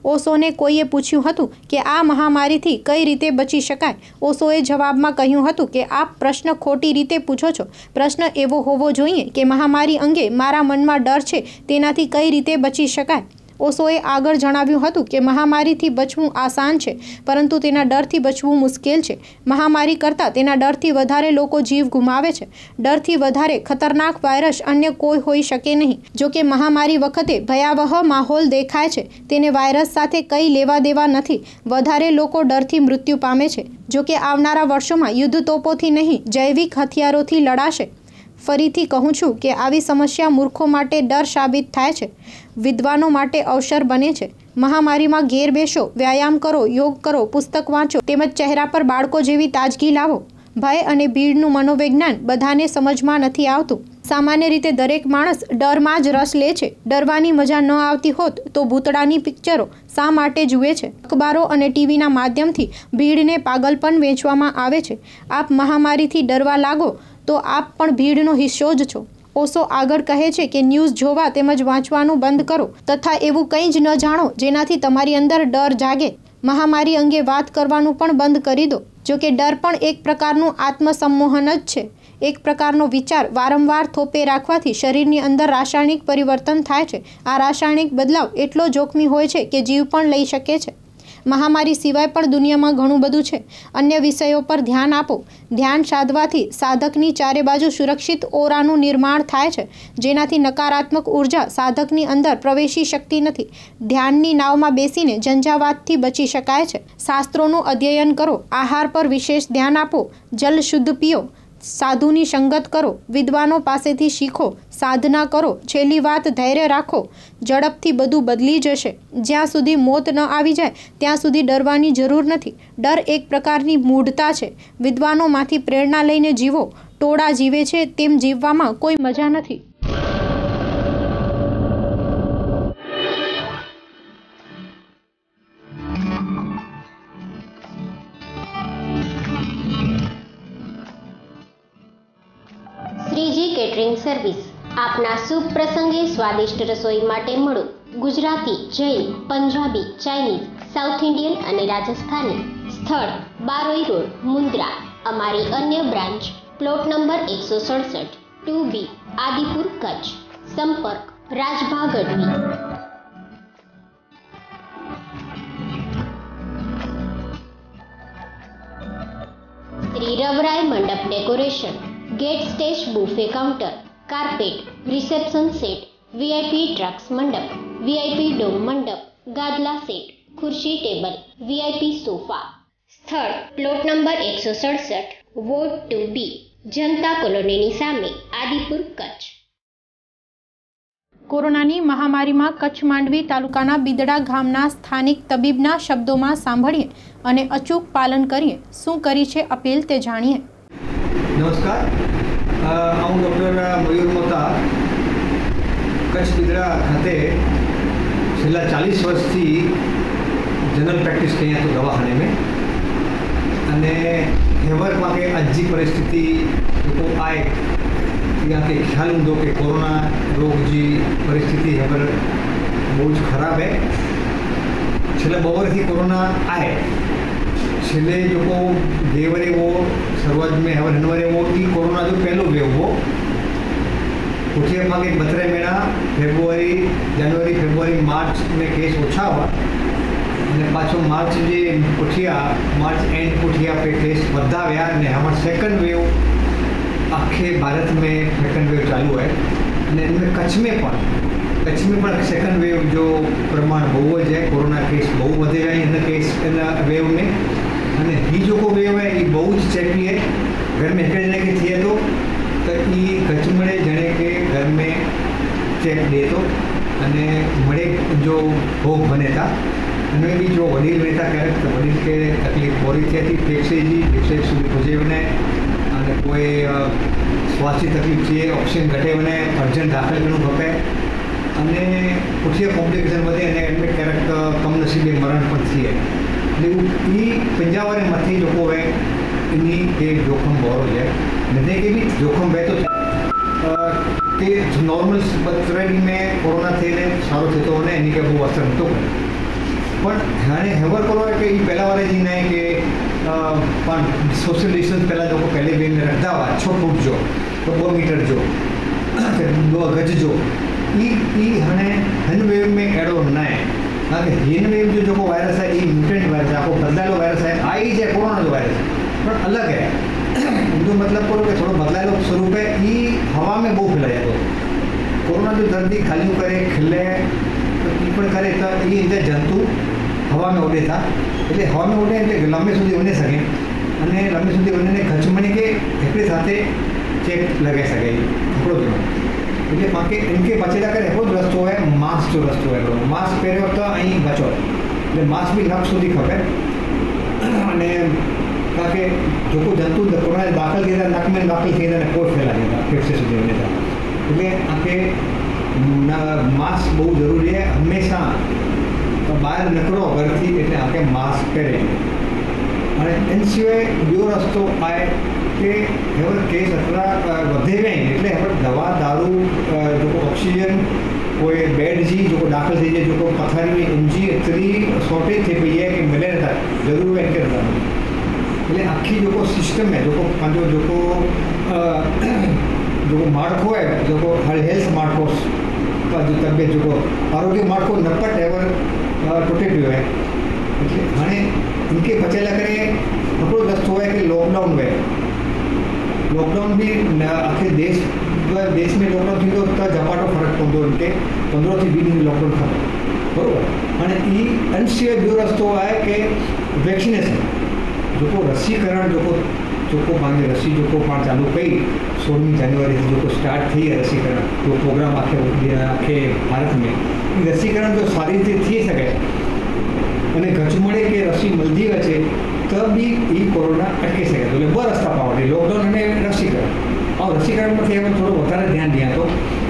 ઓશોને કોઈએ પૂછ્યું હતું કે આ મહામારીથી કઈ રીતે બચી શકાય. ઓશોએ જવાબમાં કહ્યું હતું કે આપ પ્રશ્ન ખોટી રીતે પૂછો છો. પ્રશ્ન એવો હોવો જોઈએ કે મહામારી અંગે મારા મનમાં ડર છે, તેનાથી કઈ રીતે બચી શકાય. ઓશોએ આગળ જણાવ્યું હતું કે મહામારીથી બચવું આસાન છે, પરંતુ તેના ડરથી બચવું મુશ્કેલ છે. મહામારી કરતાં તેના ડરથી વધારે લોકો જીવ ગુમાવે છે. ડરથી વધારે ખતરનાક વાયરસ અન્ય કોઈ હોઈ શકે નહીં. જોકે મહામારી વખતે ભયાવહ માહોલ દેખાય છે, તેને વાયરસ સાથે કંઈ લેવા દેવા નથી. વધારે લોકો ડરથી મૃત્યુ પામે છે. જોકે આવનારા વર્ષોમાં યુદ્ધ તોપોથી નહીં, જૈવિક હથિયારોથી લડાશે. ફરીથી કહું છું કે આવી સમસ્યા મૂર્ખો માટે ડર સાબિત થાય છે, વિદ્વાનો માટે અવસર બને છે. મહામારીમાં ઘેર બેસો, વ્યાયામ કરો, યોગ કરો, પુસ્તક વાંચો, તેમજ ચહેરા પર બાળકો જેવી તાજગી લાવો. ભય અને ભીડનું મનોવિજ્ઞાન બધાને સમજમાં નથી આવતું. સામાન્ય રીતે દરેક માણસ ડરમાં જ રસ લે છે. ડરવાની મજા ન આવતી હોત તો ભૂતડાની પિક્ચરો શા માટે જુએ છે? અખબારો અને ટીવીના માધ્યમથી ભીડને પાગલપન વેચવામાં આવે છે. આપ મહામારીથી ડરવા લાગો તો આપ પણ ભીડનો હિસ્સો જ છો. ઓશો આગળ કહે છે કે ન્યૂઝ જોવા તેમજ વાંચવાનું બંધ કરો તથા એવું કંઈ જ ન જાણો જેનાથી તમારી અંદર ડર જાગે. મહામારી અંગે વાત કરવાનું પણ બંધ કરી દો. જોકે ડર પણ એક પ્રકારનું આત્મસંમોહન જ છે. એક પ્રકારનો વિચાર વારંવાર થોપે રાખવાથી શરીરની અંદર રાસાયણિક પરિવર્તન થાય છે. આ રાસાયણિક બદલાવ એટલો જોખમી હોય છે કે જીવ પણ લઈ શકે છે. મહામારી સિવાય પણ દુનિયામાં ઘણું બધું છે. અન્ય વિષયો પર ધ્યાન આપો. ધ્યાન સાધવાથી સાધકની ચારે બાજુ સુરક્ષિત ઓરાનું નિર્માણ થાય છે, જેનાથી નકારાત્મક ઉર્જા સાધકની અંદર પ્રવેશી શકતી નથી. ધ્યાનની નાવમાં બેસીને ઝંઝાવાતથી બચી શકાય છે. શાસ્ત્રોનું અધ્યયન કરો. આહાર પર વિશેષ ધ્યાન આપો. જલ શુદ્ધ પીઓ. સાધુની સંગત કરો. વિદ્વાનો પાસેથી શીખો. સાધના કરો. છેલ્લી વાત, ધૈર્ય રાખો. ઝડપથી બધું બદલી જશે. જ્યાં સુધી મોત ન આવી જાય ત્યાં સુધી ડરવાની જરૂર નથી. ડર એક પ્રકારની મૂઢતા છે. વિદ્વાનોમાંથી પ્રેરણા લઈને જીવો. ટોળા જીવે છે તેમ જીવવામાં કોઈ મજા નથી. Shriji catering service. આપના શુભ પ્રસંગે સ્વાદિષ્ટ રસોઈ માટે મળો. Gujarati, Jain, Punjabi, Chinese, south Indian અને રાજસ્થાની. સ્થળ બારોઈ રોડ, મુન્દ્રા. અમારી અન્ય branch plot number 167 2B, Adipur, Kutch. સંપર્ક Rajbha Gadhvi. Shri Ravray Mandap decoration. Gate stage buffet counter, carpet, reception set, VIP trucks मंडप, वीआईपी डोम मंडप, गादला सेट, खुर्शी टेबल, वीआईपी सोफा. स्थળ પ્લોટ નંબર 167 વોર્ડ 2B, જનતા કોલોનીની સામે, આદિપુર, કચ્છ. કોરોનાની મહામારીમાં કચ્છ માંડવી તાલુકાના બિદડા ગામના સ્થાનિક તબીબના શબ્દોમાં સાંભળીએ અને અચૂક પાલન કરીએ. શું કરી છે અપીલ તે જાણીએ. નમસ્કાર, હું ડૉક્ટર મયુર મોતા કચ્છ બિદડા ખાતે છેલ્લા 40 વર્ષથી जनरल प्रैक्टिस कहीं तो दवाखाने में અને हेवर के अजी परिस्थिति को आए यहाँ के ख्याल दो कि कोरोना रोग जी परिस्थिति हेवर बहुत खराब है. छेल्ला बवरथी कोरोना आए छेल्ले जो को देवरे वो शुरुआत में हेवर हनवरे वो ई कोरोना जो पहलो वेव वो उठिया के 32 महीना फेब्रुआरी जनवरी फेब्रुआरी मार्च में केस ओछा हुआ અને પાછો માર્ચ જે ઉઠ્યા માર્ચ એન્ડ ઉઠ્યા पे केस बढ़ा गया ने हमारा सेकंड वेव आखे भारत में सेकंड वेव चालू है અને इनमें कच्छ में પણ सेकंड वेव जो प्रमाण बहुत है कोरोना केस बहुत बढ़ेगा इन केस वेव में અને ये जो को वेव है ये बहुत चेपी है. घर में एक जने के थिए तो ये कच्छ जने के घर में चेक दे तो અને મળે जो भोग बने था અને બી જો વડીલ રહેતા ક્યારેક તો વડીલ કે તકલીફ બોરી થતી ફેફસેજી સુધી પહોંચે અને કોઈ શ્વાસની તકલીફ છે ઓક્સિજન ઘટે મને અર્જન્ટ દાખલ કરવું ખપે અને પછી કોમ્પ્લિકેશન વધે અને એડમિટ ક્યારેક કમનસીબે મરણ પણ થઈએ એટલે એ 50 વારે મથી લોકો હોય એની એ જોખમ બહોરો છે નથી કે બી જોખમ વહેતો કે નોર્મલ બતરેડી મેં કોરોના થઈને સારો થતો અને એની કે બહુ અસર નહોતો કરે પણ હાणे ખબર કરો કે એ પહેલાં વારે જઈને કે પણ સોશિયલ ડિસ્ટન્સ પહેલાં લોકો પહેલી બેન રખતા हुआ 6 ફૂટ જો તો 2 मीटर जो 2 गज जो ई हाणे हिन वेव में अहिड़ो न आहे કારણ કે हिन वेव जो जेको वायरस आहे ई म्यूटेंट वायरस आहे आखो बदलायेलो वायरस आहे आई जे कोरोना जो वायरस पण अलग है उनजो मतलब करो कि थोड़ो बदलायेलो स्वरूप है ई हवा में बहुत फैलाए तो कोरोना जो दर्दी खालियूं करे खिले ई पण करे तो ई इंदर जंतु हवा में उड़े था એટલે हवा में उड़े એટલે लंबे સુધી वञी सघे અને लंबे સુધી वञे गजमणी के हिकिड़े साथे चेक लॻाए सघे हिकिड़ो ॼणो એટલે पाण इनके बचेला करे हिकिड़ो रस्तो है मास्क जो रस्तो है मास्क पहिरियों त ऐं बचो એટલે मास्क बि नक સુધી खपे અને કારણ કે जेको जंतु कोरोना दाख़िल थींदा नक में दाख़िल थींदा ने कोट फैला ॾींदा फेफड़े સુધી वञे था એટલે आखे मास्क बहुत ज़रूरी है हमेशा બહાર નીકળો ઘરથી એટલે આખે માસ્ક પહેરે અને એના સિવાય બીજો રસ્તો આવે કે હવે કેસ અથવા વધે નહીં એટલે હવે દવા દારૂ જો ઓક્સિજન કોઈ બેડ जी जो दाख़िल थी जाए जो पथारी में इनजी एतरी शॉर्टेज थी पई है कि मिले नथा ज़रूर इनके नथा એટલે આખી जो सिस्टम है जो पंहिंजो जो माड़को है जो हेल्थ माड़को जो तबियत जो आरोग्य माड़को नपट एवर टूटे पियो है એટલે हाणे इनके बचेला करे हिकिड़ो रस्तो है कि लॉकडाउन हुए लॉकडाउन भी आखिर देश में लॉकडाउन थींदो त झपाटो फ़र्क़ु पवंदो इनके 15 થી 20 ॾींहं लॉकडाउन खपे बराबरि हाणे ई अनसिय ॿियो रस्तो आहे कि वैक्सीनेशन जेको रसीकरण जेको पंहिंजी रसी जेको पाण चालू कई 16 जनवरी से जेको स्टार्ट थी है रसीकरण जो प्रोग्राम आखे भारत में रसीकरण जो सारी रीते थी सके અને ગચમડે કે રસી મળતી અચે તો બી એ કોરોના અટકી શકે તો એટલે બે રસ્તા પાવડે લોકડાઉન અને રસીકરણ રસીકરણમાંથી અમે થોડું વધારે ધ્યાન દઈએ તો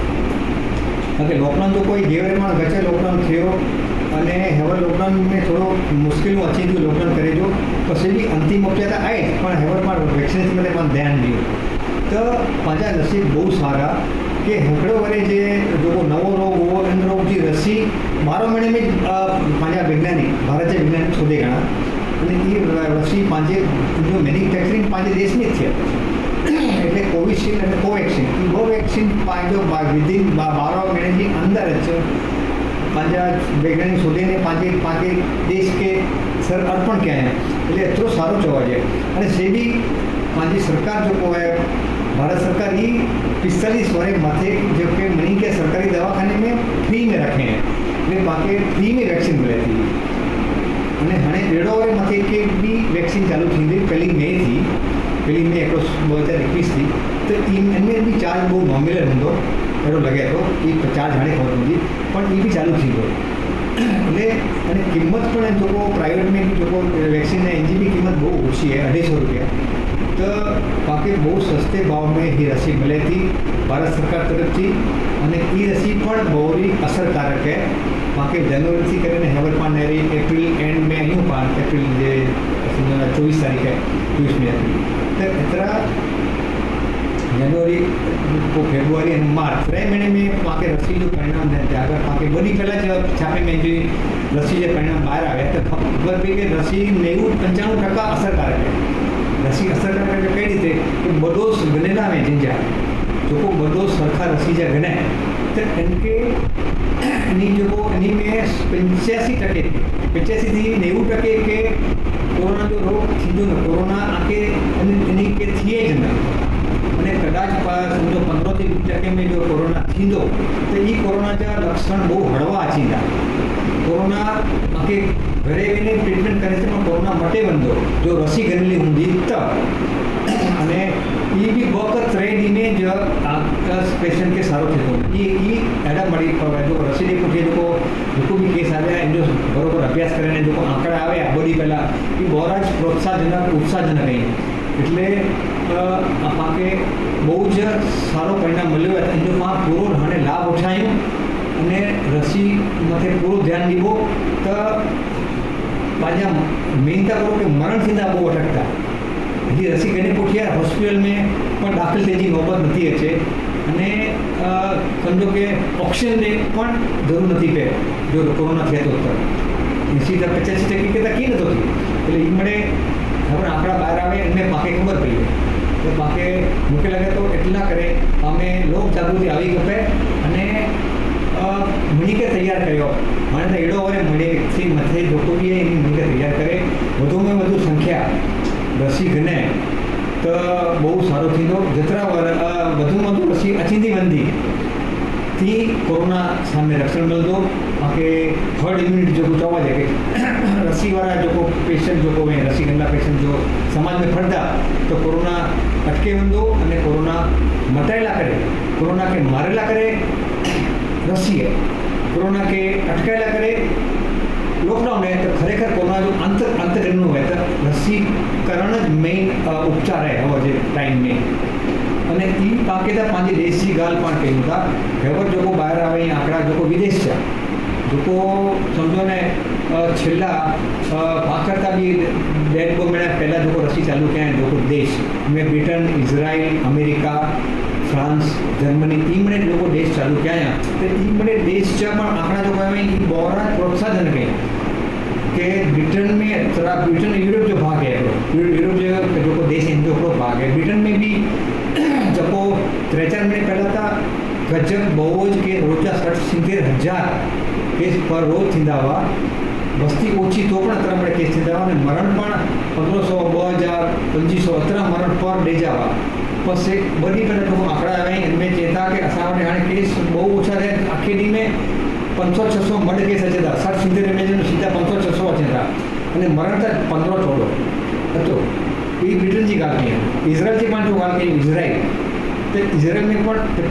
કારણ કે લોકડાઉન તો કોઈ ગેરમાં ગચે લોકડાઉન થયો અને હવે લોકડાઉન में થોડો મુશ્કેલીઓ અચી ગયું લોકડાઉન કરે જો પછી બી અંતિમ ઉપચાર આવે પણ હવે પણ વેક્સિનેશન માટે પણ ધ્યાન દઉં તો પાછા નસીબ બહુ સારા કે હેકડો વરે જે જો નવો રોગ હોવો એન રોગ जी रसी 12 महीने में पंहिंजा वैज्ञानिक भारत जे वैज्ञानिक शोधे गया અને એ રસી પાંજે જો મેન્યુફેક્ચરિંગ પાંજે દેશ में थी એટલે કોવિશિલ્ડ અને કોવેક્સિન એ બે વેક્સિન પાંજો વિધિન 12 महीने की अंदर ज पंहिंजा वैज्ञानिक शोधीने पंहिंजे देश के सर अर्पण कया आहिनि એટલે एतिरो सारो चवाइजे અને से बि पंहिंजी सरकार जेको है भारत सरकार ही 45 वारे मथे जो कि मनी के सरकारी दवाखाने में फ्री में रखे हैं એટલે बाकी फ्री में वैक्सीन मिले थी અને हाणे 1.5 वारे मथे के भी वैक्सीन चालू थी 1 मई थी 1 मई 2021 थी तो इनमें भी चार्ज बहुत नॉमिनल हूंदो अहिड़ो लॻे थो ई चार्ज हाणे ख़बर हूंदी पण ई बि चालू थींदो એટલે અને કિંમત પણ जेको प्राइवेट में भी जेको वैक्सीन है इनकी भी कीमत बहुत ओછી है 250 रुपया तो बाकी बहुत सस्ते भाव में ही रसी मिले थी भारत सरकार तरफ थी અને એ રસી પણ બહુ અસરકારક है बाकी जनवरी થી કરીને હવે પણ એપ્રિલ એન્ડ में અહીં પણ એપ્રિલ જે 24 तारीख है 24 में एप्रिल तो एतरा जनवरी को फेब्रुआरी और मार्च 3 महीने में पाके रसी जो परिणाम थे अगर पाके बड़ी पहला जब छापे में जो रसी जो परिणाम बाहर आया तो खबर पी कि रसी 95% असरकारक है रसी असरकारक कई रीते कि बडोस गणेला में जिंजा जो को बडोस सरखा रसी जा गणे तो इनके जो इन्हीं में 85% थी 90% के कोरोना जो रोग थी जो कोरोना आके इन्हीं के थिए ज न અને કદાચ સમજો 15 થી 20% में जो कोरोना थींदो तो ये कोरोना जा लक्षण बहुत हड़वा अचींदा कोरोना आके घरे वेने ट्रीटमेंट करे से कोरोना मटे वंदो जो रसी गणेली हुंदी त અને ये भी वक्त 3 दी में जो पेशेंट के सारो थे ये एडा मड़ी जो रसी दे पुठे जो भी केस आवे इन जो बरोबर अभ्यास करे जो आंकड़ा आवे बड़ी पहला ये बहुत प्रोत्साहजनक उत्साहजनक है એટલે આપણે બહુ જ સારો પરિણામ મળ્યો એનો પૂરો હાણે લાભ ઉઠાયો અને રસી માથે પૂરું ધ્યાન દીધો તો પાછા મેનતા કરો કે મરણ થીંदा બહુ અટકતા હજી રસી ગણી પૂઠિયા હોસ્પિટલ में પણ દાખલ થઈ નોબત નથી છે અને સમજો કે ઓક્સિજન પણ જરૂર નથી પે જો કોરોના થયો તો 80-85% કરતાં કી નતો થયો. એટલે એ મળે ખબર આંકડા બહાર આવે એમને પાકે ખબર પડી જાય તો પાકે મૂકે લાગે તો એટલા કરે અમે લોક જાગૃતિ આવી ગપે અને મણિકે તૈયાર કર્યો મને તો એડો વરે મળેથી મથે લોકો બી એની મણિકે તૈયાર કરે વધુમાં વધુ સંખ્યા રસી ગણે તો બહુ સારું થીંदो જેતરા વધુમાં વધુ રસી અચીંदी वंदी थी कोरोना सामने रक्षण मिलंदो बाक़ी हर्ड इम्यूनिटी जो चवा जाए कि रसी वाला जो पेशेंट जो रसी गंदा पेशेंट जो समाज में फरदा तो कोरोना अटके वंदो अने कोरोना मटायेला करे कोरोना के मारेला करे रसी है कोरोना के अटकायेला करे लॉकडाउन है तो खरेखर कोरोना जो अंतकरण है तो रसीकरण ज मेन उपचार है हवे टाइम में અને એ બાકી પાંચી દેશી ગાલ પણ કહ્યું હતા ખબર જો બહાર આવે અહીં આંકડા જો વિદેશ છે જો સમજો ને છેલ્લા પાકરતા બી 1.5 મહિના પહેલાં જો રસી ચાલુ ક્યાં જો દેશ મેં Britain Israel America France Germany ई मने लोग देश चालू क्या तो ई मने देश चा पण आंकड़ा जो कहे ई बहुत प्रोत्साहन है कि ब्रिटेन में थोड़ा ब्रिटेन यूरोप जो भाग है यूरोप जो देश है जो भाग है ब्रिटेन में भी जब 3-4 महीने पहला था गजब बहुत के रोजा 60-70,000 केस पर रोज थींदा हुआ वस्ती ओછી तो पण अतरा मणे केस थींदा हुआ मरण पण 1500 2000 2500 अतरा मरण पर डे जावा पछी बड़ी पहले तो आंकड़ा आवे इनमें चेता कि असां वटि हाणे केस बहुत ओछा थे आखी डी में 500-600 मर्ड केस अचे था 60-70 में सीधा 500-600 अचे था अने मरण था 15-16 હતો એ બ્રિટનની ગાલ કહીએ ઇઝરાયલથી પણ જો ગાલ કહીએ ઇઝરાયલ तो इजराइल में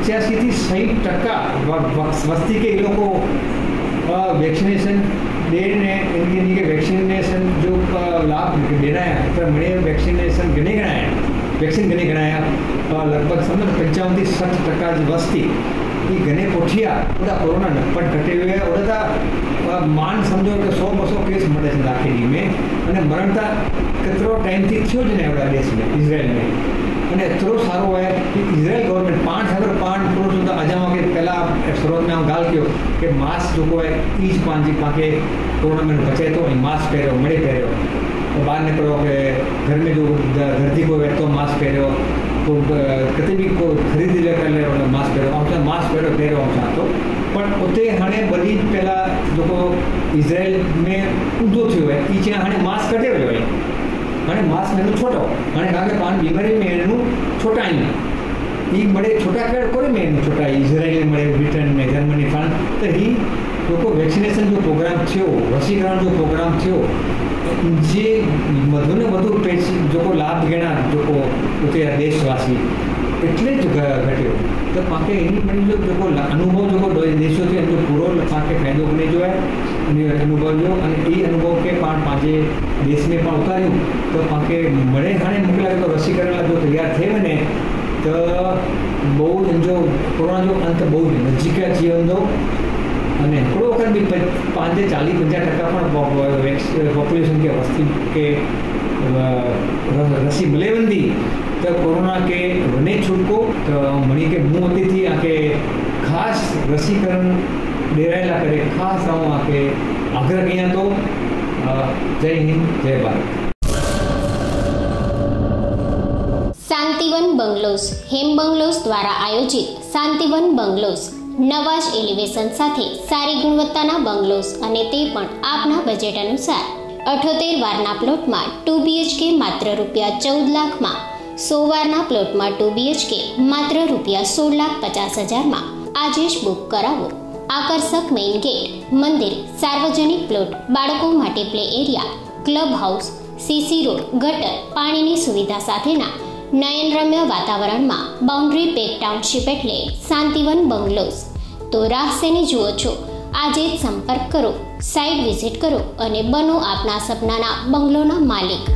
85-60% वस्ती के लोगों वैक्सीनेशन देने इनके वैक्सीनेशन जो लाभ देना है तो मैंने वैक्सीनेशन गणे गणाया वैक्सीन गणे गणाया लगभग समझो 55-60% की वस्ती ये गणे पोठिया उदा कोरोना नपट घटे हुए उदा मान समझो कि 100-200 केस मळे छे दाखिली में अने मरणता केतरो टाइम थी थयो ज ने एवडा देश में इजराइल में અને એતરો સારો હોય કે ઇઝરાયલ ગવર્મેન્ટ 5,000 કરોડ સુધા અજામાં કે પહેલાં શરૂઆતમાં ગાલ કયો કે માસ્ક જો હોય એ જ પાંચે કોરોના में बचे तो मास्क पहरो मड़े पहरो तो बाहर निकलो कि घर में जो दर्दी को है तो मास्क पहरो तो कभी भी को खरीदी ले कर ले मास्क पहरो मास्क पहरो चाहतो पण उते हाणे बधी पहला जो इजराइल में ऊंधो थयो है ई हाणे मास्क कटे वियो है हाणे मास्क में छोटो हाणे कारण के पान बीमारी में एनु छोटा ही ई बड़े छोटा कर कोई में एनु छोटा इजराइल में ब्रिटेन में जर्मनी फ्रांस तो ही लोग वैक्सीनेशन जो प्रोग्राम थयो रसीकरण जो प्रोग्राम थयो जे વધુ ને વધુ પેશન્ટ जो लाभ घेना जो उते देशवासी એટલે જ ઘટ્યો તો પાકે એની પણ જો અનુભવ જો દેશોથી જો પૂરો પાકે ફાયદો બની જો અનુભવ જો અને એ અનુભવ કે પાંચે દેશ में પણ ઉતાર્યું તો પાકે મળે હાણે મોકલા તો રસીકરણ जो તૈયાર થઈ ને તો બહુ જો કોરોના जो અંત બહુ નજીક જીવન દો અને થોડો વખત બી 40-50% પણ પોપ્યુલેશન के वस्ती के रसी मिले वंदी तो कोरोना के वने छूटको तो मणि के मुँह होती थी आके खास रसीकरण डेरायला करे खास आऊँ आके आग्रह किया तो जय हिंद जय भारत। શાંતિવન બંગલોઝ હેમ બંગલોઝ દ્વારા આયોજિત શાંતિવન બંગલોઝ નવા જ એલિવેશન સાથે સારી ગુણવત્તાના બંગલોઝ અને તે પણ આપના બજેટ અનુસાર 78 વારના પ્લોટમાં 2 BHK માત્ર ₹14 લાખમાં 100 વારના પ્લોટમાં 2 BHK માત્ર ₹16,50,000માં આજે જ બુક કરાવો। આકર્ષક મેઇન ગેટ મંદિર સાર્વજનિક પ્લોટ બાળકો માટે play area club house CC road ગટર પાણીની સુવિધા સાથેના નયનરમ્ય વાતાવરણમાં બાઉન્ડ્રી પેક ટાઉનશીપ એટલે શાંતિવન બંગલોઝ। તો રાહ શેની જુઓ છો? આજે જ સંપર્ક કરો, સાઇટ વિઝિટ કરો અને બનો આપના સપનાના બંગલોના માલિક।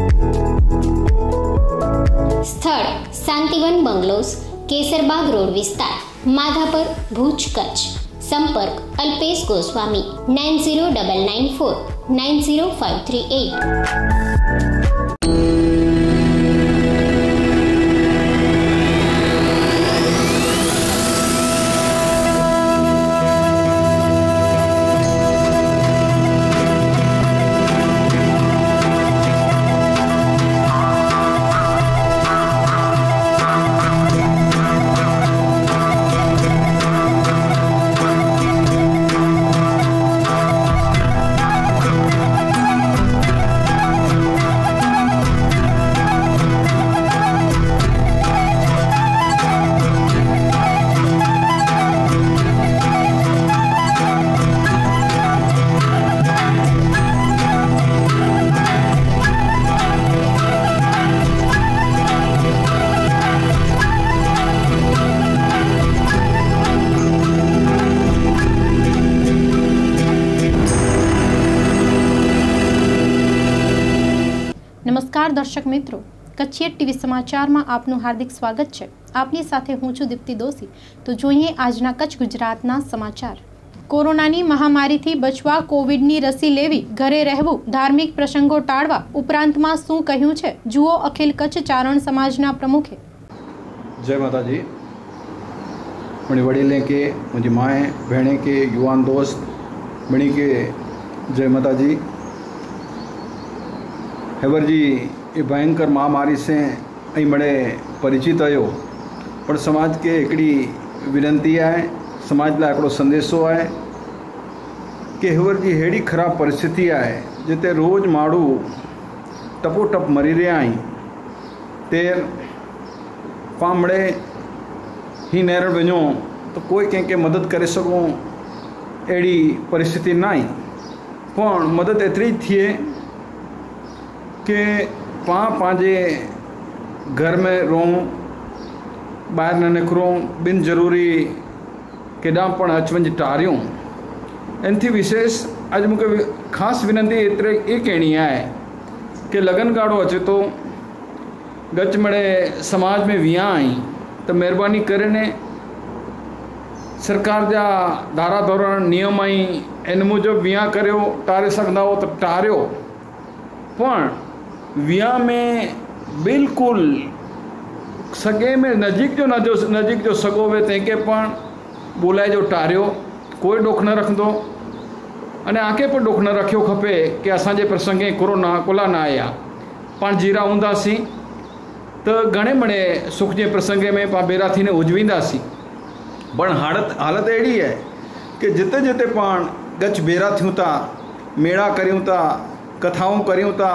સ્થળ શાંતિવન બંગલોઝ, કેસરબાગ રોડ વિસ્તાર, માધાપર, ભુજ, કચ્છ। સંપર્ક અલ્પેશ ગોસ્વામી 9099490538। दर्शक मित्रों, कच्छियत टीवी समाचाરમાં આપનું હાર્દિક સ્વાગત છે। આપની સાથે હું છું દીપ્તિ દોશી। તો જોઈએ આજના કચ્છ ગુજરાતના સમાચાર। કોરોનાની મહામારીથી બચવા કોવિડની રસી લેવી, ઘરે રહેવું, ધાર્મિક પ્રસંગો ટાળવા ઉપરાંતમાં શું કહ્યું છે, જુઓ અખિલ કચ્છ ચારણ સમાજના પ્રમુખે। जय माता जी। मुझे वडीलें के, मुझी माएँ भेणें के, युवान दोस्त बणी के जय माता जी। हेवर जी ये भयंकर महामारी से अई बड़े परिचित आयो, पर समाज के एकड़ी विनंती है, समाज ला एकड़ो संदेशो है कि हेवर जी हेड़ी खराब परिस्थिति है जिते रोज माड़ू टपोटप मरी रहा आई ते पामड़े ही नेरण वञो तो कोई कंहिंखे मदद करे सघूं अहिड़ी परिस्थिति न आई, पण मदद एतिरी थिए कि पंहिंजे घर में रहूं, ॿाहिरि न निकिरूं, बिन ज़रूरी केॾांहुं पण अच वञ टारियूं। इनथी विशेष अॼु मूंखे ख़ासि विनंती एतिरे ये कहणी आहे कि लगन गाड़ो अचे तो गच मड़े समाज में विया आई तो मेहरबानी करे ने सरकार जा धारा धोरण नियम आई इन मुजब विया करियो, टारे सघंदा हो तो टारियो, पण विया में बिल्कुल सगे में नजीक जो सगो वे तंहिंखे पण बोलाए जो टारियो, कोई डोख न रखंदो अने आके पर डोख न रखियो खपे कि असांजे प्रसंगे कोला न आया। पाण जीरा हूंदासीं तो घणे बड़े सुख के प्रसंगे में पा बेरा थी ने उजवींदासीं, पण हालत अड़ी है कि जिते जिते पाण गच बेरा थियूं था, मेड़ा करियूं था, कथाऊं करियूं था,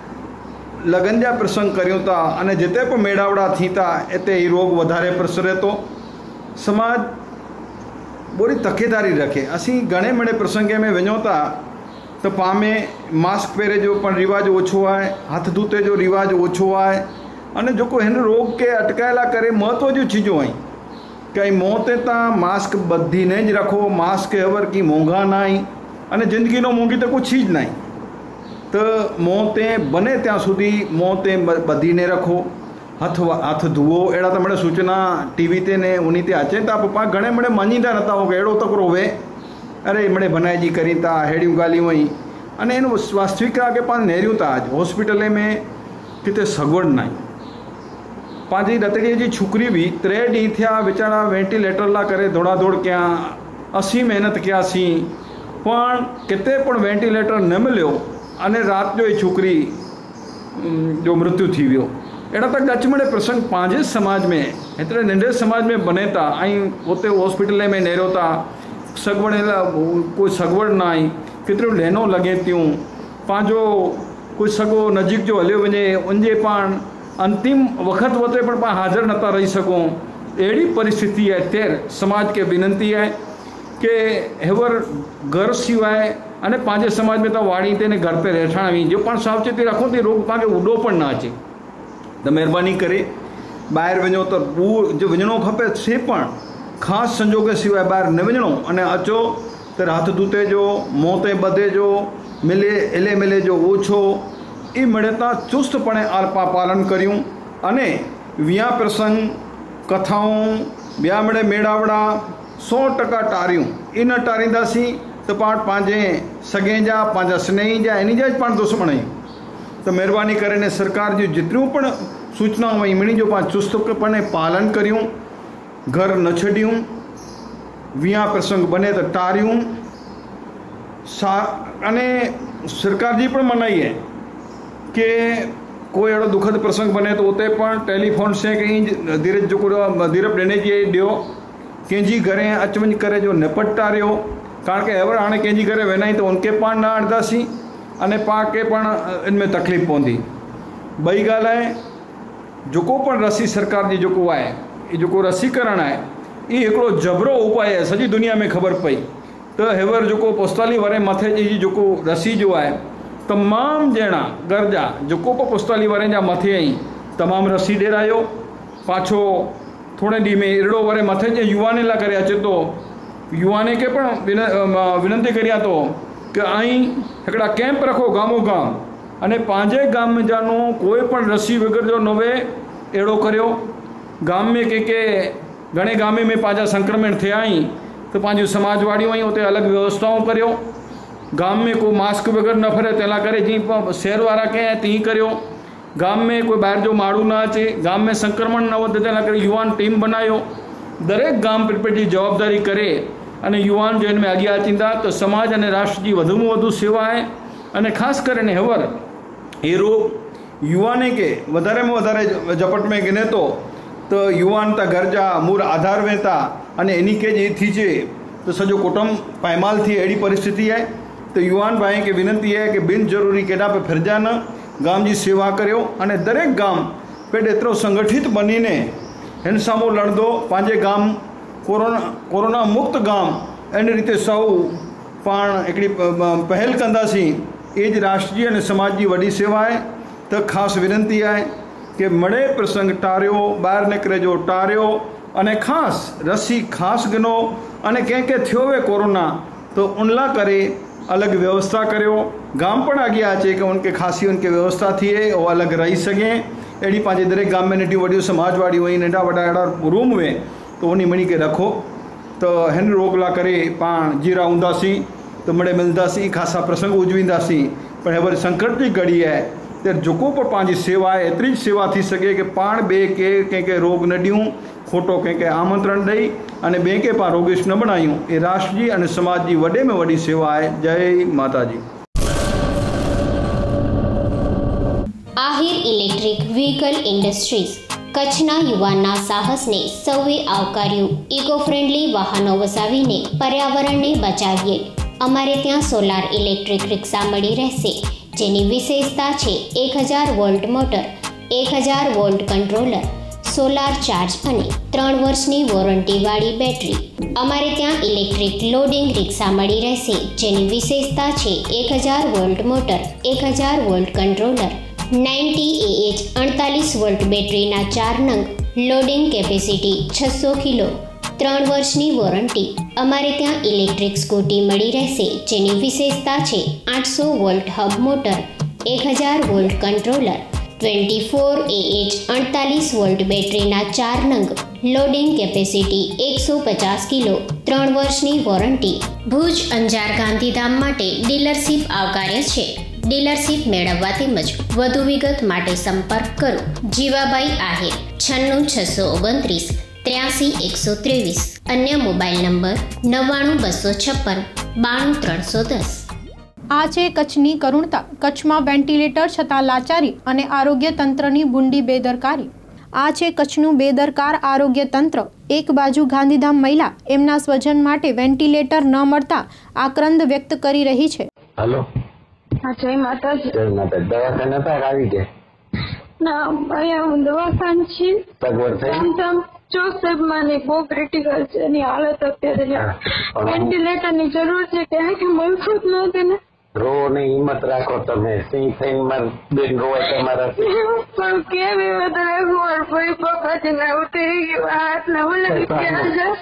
लगन जा प्रसंग करियूं था, अने जिते पर मेड़ावड़ा थी था इते ही रोग वधारे प्रसरे तो समाज बोरी तकेदारी रखे। असी घणे बड़े प्रसंगे में वञूं था तो पामे मास्क पहरे जो पण रिवाज ओछो है, हथ धोते जो रिवाज ओछो है, अने जो को हिन रोग के अटकायला करे महत्व जो चीज़ों आई कई मोते ता मास्क बधी ने ज रखो, मास्क हवर की मोंघा ना आई अने जिंदगी नो मोंघी तो कुछ चीज नहीं, तो मोते बने त्या सुधी मोते बधी ने रखो, हथ धुओ। एड़ा तो मड़े सूचना टीवी ते ने उन्हीं ते अचे था, पप्पा घणे मड़े मानींदा नता हो कि एड़ो तकड़ो वे अरे मड़े बनाए जी करी था हेड़ियूं ॻाल्हियूं आई अने इन वास्तविकता के पाण नेरियूं था। अॼु हॉस्पिटल में किते सगवड़ नहीं, पांजी रतड़ीअ जी छोकरी भी 3 ॾींहं थिया वीचारा वेंटिलेटर ला करे दौड़ा दौड़ कया, असी मेहनत कयासीं, पण किते पण वेंटिलेटर न मिलियो अने रात जो ही छोकरी जो मृत्यु थी वियो। अहिड़ा त गचमड़े प्रसंग पंहिंजे समाज में हेतिरे नंढे समाज में बने था, ऐं उते हॉस्पिटल में नेरो था, सगवड़ कोई सगवड़ न आई, केतिरियूं लाइनूं लॻे थियूं, पंहिंजो कोई सॻो नज़दीक जो हलियो वञे उनजे पाण अंतिम वक़्त वते पण पाण हाज़िर नथा रही सघूं। अहिड़ी परिस्थिति है तेर समाज के विनंती है कि हेवर घर सिवाय अने पंहिंजे समाज में तो वाड़ी ते ने घर पे रहठा वी जो पाण सावचेती रखो थी रोग पाण खे उॾो पण न अचे, तो मेहरबानी करे ॿाहिरि वञो तो जो वञणो खपे से पण ख़ासि संजोग सिवाय ॿाहिरि न वञणो, अने अचो त हथ धोते जो, मुंहं ते ॿधे जो, इले मिले जो ओछो ई मिड़ता चुस्तपणे पालन करियूं अने विया प्रसंग कथाऊं ॿिया मिड़े मेड़ावड़ा 100% टारियूं। इन टारींदासीं तो पाण पंहिंजे सॻे जा, पंहिंजा स्नेही जा, इन जा पाण दुश्मन आहियूं। तो मेहरबानी करे ने सरकार जी जितरियूं पण सूचनाऊं आई मिणी जो पाण चुस्तपणे पालन करियूं, घर न छॾियूं, विया प्रसंग बने तो टारियूं। अने सरकार जी पण मनाई है कि कोई अड़ो दुखद प्रसंग बने तो उते पण टेलीफोन से कहीं धीरज ॾिने जी ॾियो, कंहिंजी घरे अच वञ करे जो निपट टारियो, कारण के एवर हाणे कंहिंजी घरे वेंदा तो उनके पाण न आणंदासीं अने पाण के पण इनमें तकलीफ़ पवंदी। ॿई ॻाल्हि आहे जेको पण रसी सरकार जी जेको आहे ये जेको रसीकरण आहे ये हिकिड़ो जबरो उपाय है, सॼी दुनिया में ख़बर पई तो हेवर जेको 45 वारे मथे जी जेको रसी जो आहे तमाम ॼणा घर जा जेको बि 45 वारे जा मथे आई तमाम रसी ॾेरायो, पाछो थोड़े ॾींहं में अहिड़ो वरे मथे जे युवाने लाइ करे अचे थो, युवाने खे पण विनंती करियां थो कि हिकिड़ा कैंप रखो गामो गाम અને 5 गाम में जानो कोई पण रसी वगैरह जो नवे एड़ो करियो। गाम में के घणे गामे में पांजा संक्रमण थे आई तो पांजो समाजवाड़ियों आई उते अलग व्यवस्थाओं करियो। गाम में कोई मास्क वगैरह न फरे तेला करे जी शहर वाला कहे ती करियो। गाम में कोई बाहर जो माड़ू न अचे, गाम में संक्रमण न वधे तेला करे युवान टीम बनायो। दरेक गाम पेटी जवाबदारी करे अने युवान जो इनमें आगे आचींदा तो समाज अने राष्ट्र की वधु में वधु सेवा है। अने खास करने हवर ये रोग युवाने के वधारे में वधारे झपट में गिने तो युवान ता घर जा मूल आधार वेता अने एनी के जे थी छे तो सजो कुटुंब पायमाल थी एड़ी परिस्थिति है। तो युवान भाई के विनती है कि बिन जरूरी केडा पे फिरजा न गाम जी सेवा करियो अने दरेक गाम पेट एतरो संगठित बनीने हिन सामो लड़दो पांजे गाम कोरोना मुक्त गाम एनी रीते सौ पाण एकड़ी पहल कंदासी एज राष्ट्रीय अने समाज की वडी सेवा है। तो खास विनती है कि मड़े प्रसंग टारियो, बहार निकले जो टारियो अने खास रसी खास गनो अने के थयो वे कोरोना तो उनला करे अलग व्यवस्था करियो। गाम पण आगे आचे कि उनके खासी उनके व्यवस्था थी है वो अलग रही सकें। एड़ी पांचे दरेक गाम में नटी वड्डी समाजवाड़ी हुई नंढा वड्डा अड़ा रूम हुए तो उन्हीं मणी के रखो। तो हिन रोगला करे पाण जीरा हूंदासी तो मड़े मिलंदासी खासा प्रसंग उजवींदासी। पर हवर संकट की घड़ी है तो जेको पर पांजी सेवा है एतरी सेवा थी सके कि पाण बे के रोग न ॾियूं, खोटो के आमंत्रण ॾेई अने बे के पाण रोगेश न बनायूं। ये राष्ट्र जी अने समाज जी वडे में वडी सेवा है। जय माता जी। આહિર ઇલેક્ટ્રિક વ્હીકલ ઇન્ડસ્ટ્રીઝ કચ્છના યુવાનના સાહસને સૌએ આવકાર્યું। ઇકો ફ્રેન્ડલી વાહનો વસાવીને પર્યાવરણને બચાવીએ। અમારે ત્યાં સોલાર ઇલેક્ટ્રિક રિક્ષા મળી રહેશે, જેની વિશેષતા છે 1000 volt motor, 1000 volt controller, solar charge અને 3 વર્ષની વોરંટીવાળી બેટરી। અમારે ત્યાં ઇલેક્ટ્રિક લોડિંગ રિક્ષા મળી રહેશે, જેની વિશેષતા છે 1000 volt motor, 1000 volt controller, 90 AH 48 volt બેટરીના 4 નંગ, લોડિંગ કેપેસિટી 600 કિલો, 3 વર્ષની વોરંટી। અમારે ત્યાં ઇલેક્ટ્રિક સ્કૂટી મળી રહેશે, જેની વિશેષતા છે 800 volt hub motor, 1000 volt controller, 24 AH 48 volt બેટરીના 4 નંગ, લોડિંગ કેપેસિટી 150 કિલો, 3 વર્ષની વોરંટી। ભુજ અંજાર ગાંધીધામ માટે ડીલરશીપ આવકાર્ય છે। ડીલરશીપ મેળવવા તેમજ વધુ વિગત માટે સંપર્ક કરો જીવાબાઈ આહિર 96 629 83 123। અન્ય મોબાઈલ નંબર 99 256 92 310। આ છે કચ્છની કરુણતા। કચ્છમાં વેન્ટિલેટર છતાં લાચારી અને આરોગ્ય તંત્રની ભૂંડી બેદરકારી। આ છે કચ્છનું બેદરકાર આરોગ્ય તંત્ર। એક બાજુ ગાંધીધામ મહિલા એમના સ્વજન માટે વેન્ટિલેટર ન મળતા આક્રંદ વ્યક્ત કરી રહી છે। હેલો, हाँ जय माता जी। जय माता। दवाखाना पर આવી ગયા ના અહીંયા હું દવાખાન છે સગવડ થઈ એકદમ જોસેફ માને બહુ ક્રિટિકલ છે એની હાલત અત્યારે વેન્ટિલેટરની જરૂર છે કે મળતું જ નથી ને। રો ને હિંમત રાખો તમે સિંહ થઈને માર બેન રોય તમારા પણ કેવી વાત રાખો માર ભાઈ પપ્પાજી ના ઉતરી ગયો હાથ ના ઓલા ગયા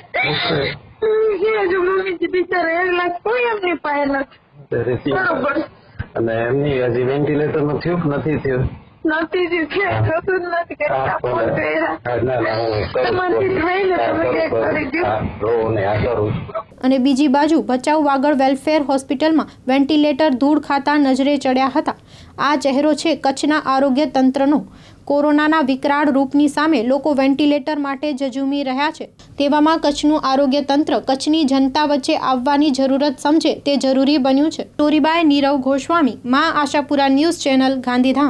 છે જો મમ્મી બિચારા 1 લાખ કોઈ એમની પાસે નથી બરોબર અને એમની હજી વેન્ટિલેટર નું થયું નથી થયું નથી થયું કે કશું જ નથી કરતા ફોન કર્યા તમારી થઈને તમે કે કરી દો રો ને આ કરું। અને બીજી બાજુ ભચાઉ વાગડ વેલફેર હોસ્પિટલમાં વેન્ટિલેટર ધૂળ ખાતા નજરે ચડ્યા હતા। આ ચહેરો છે કચ્છના આરોગ્ય તંત્રનો। કોરોનાના વિકરાળ રૂપની સામે લોકો વેન્ટિલેટર માટે ઝઝૂમી રહ્યા છે। તેવામાં કચ્છનું આરોગ્ય તંત્ર કચ્છની જનતા વચ્ચે આવવાની જરૂરત સમજે તે જરૂરી બન્યું છે। Story by Nirav Goswami, Maa Ashapura news channel, Gandhidham.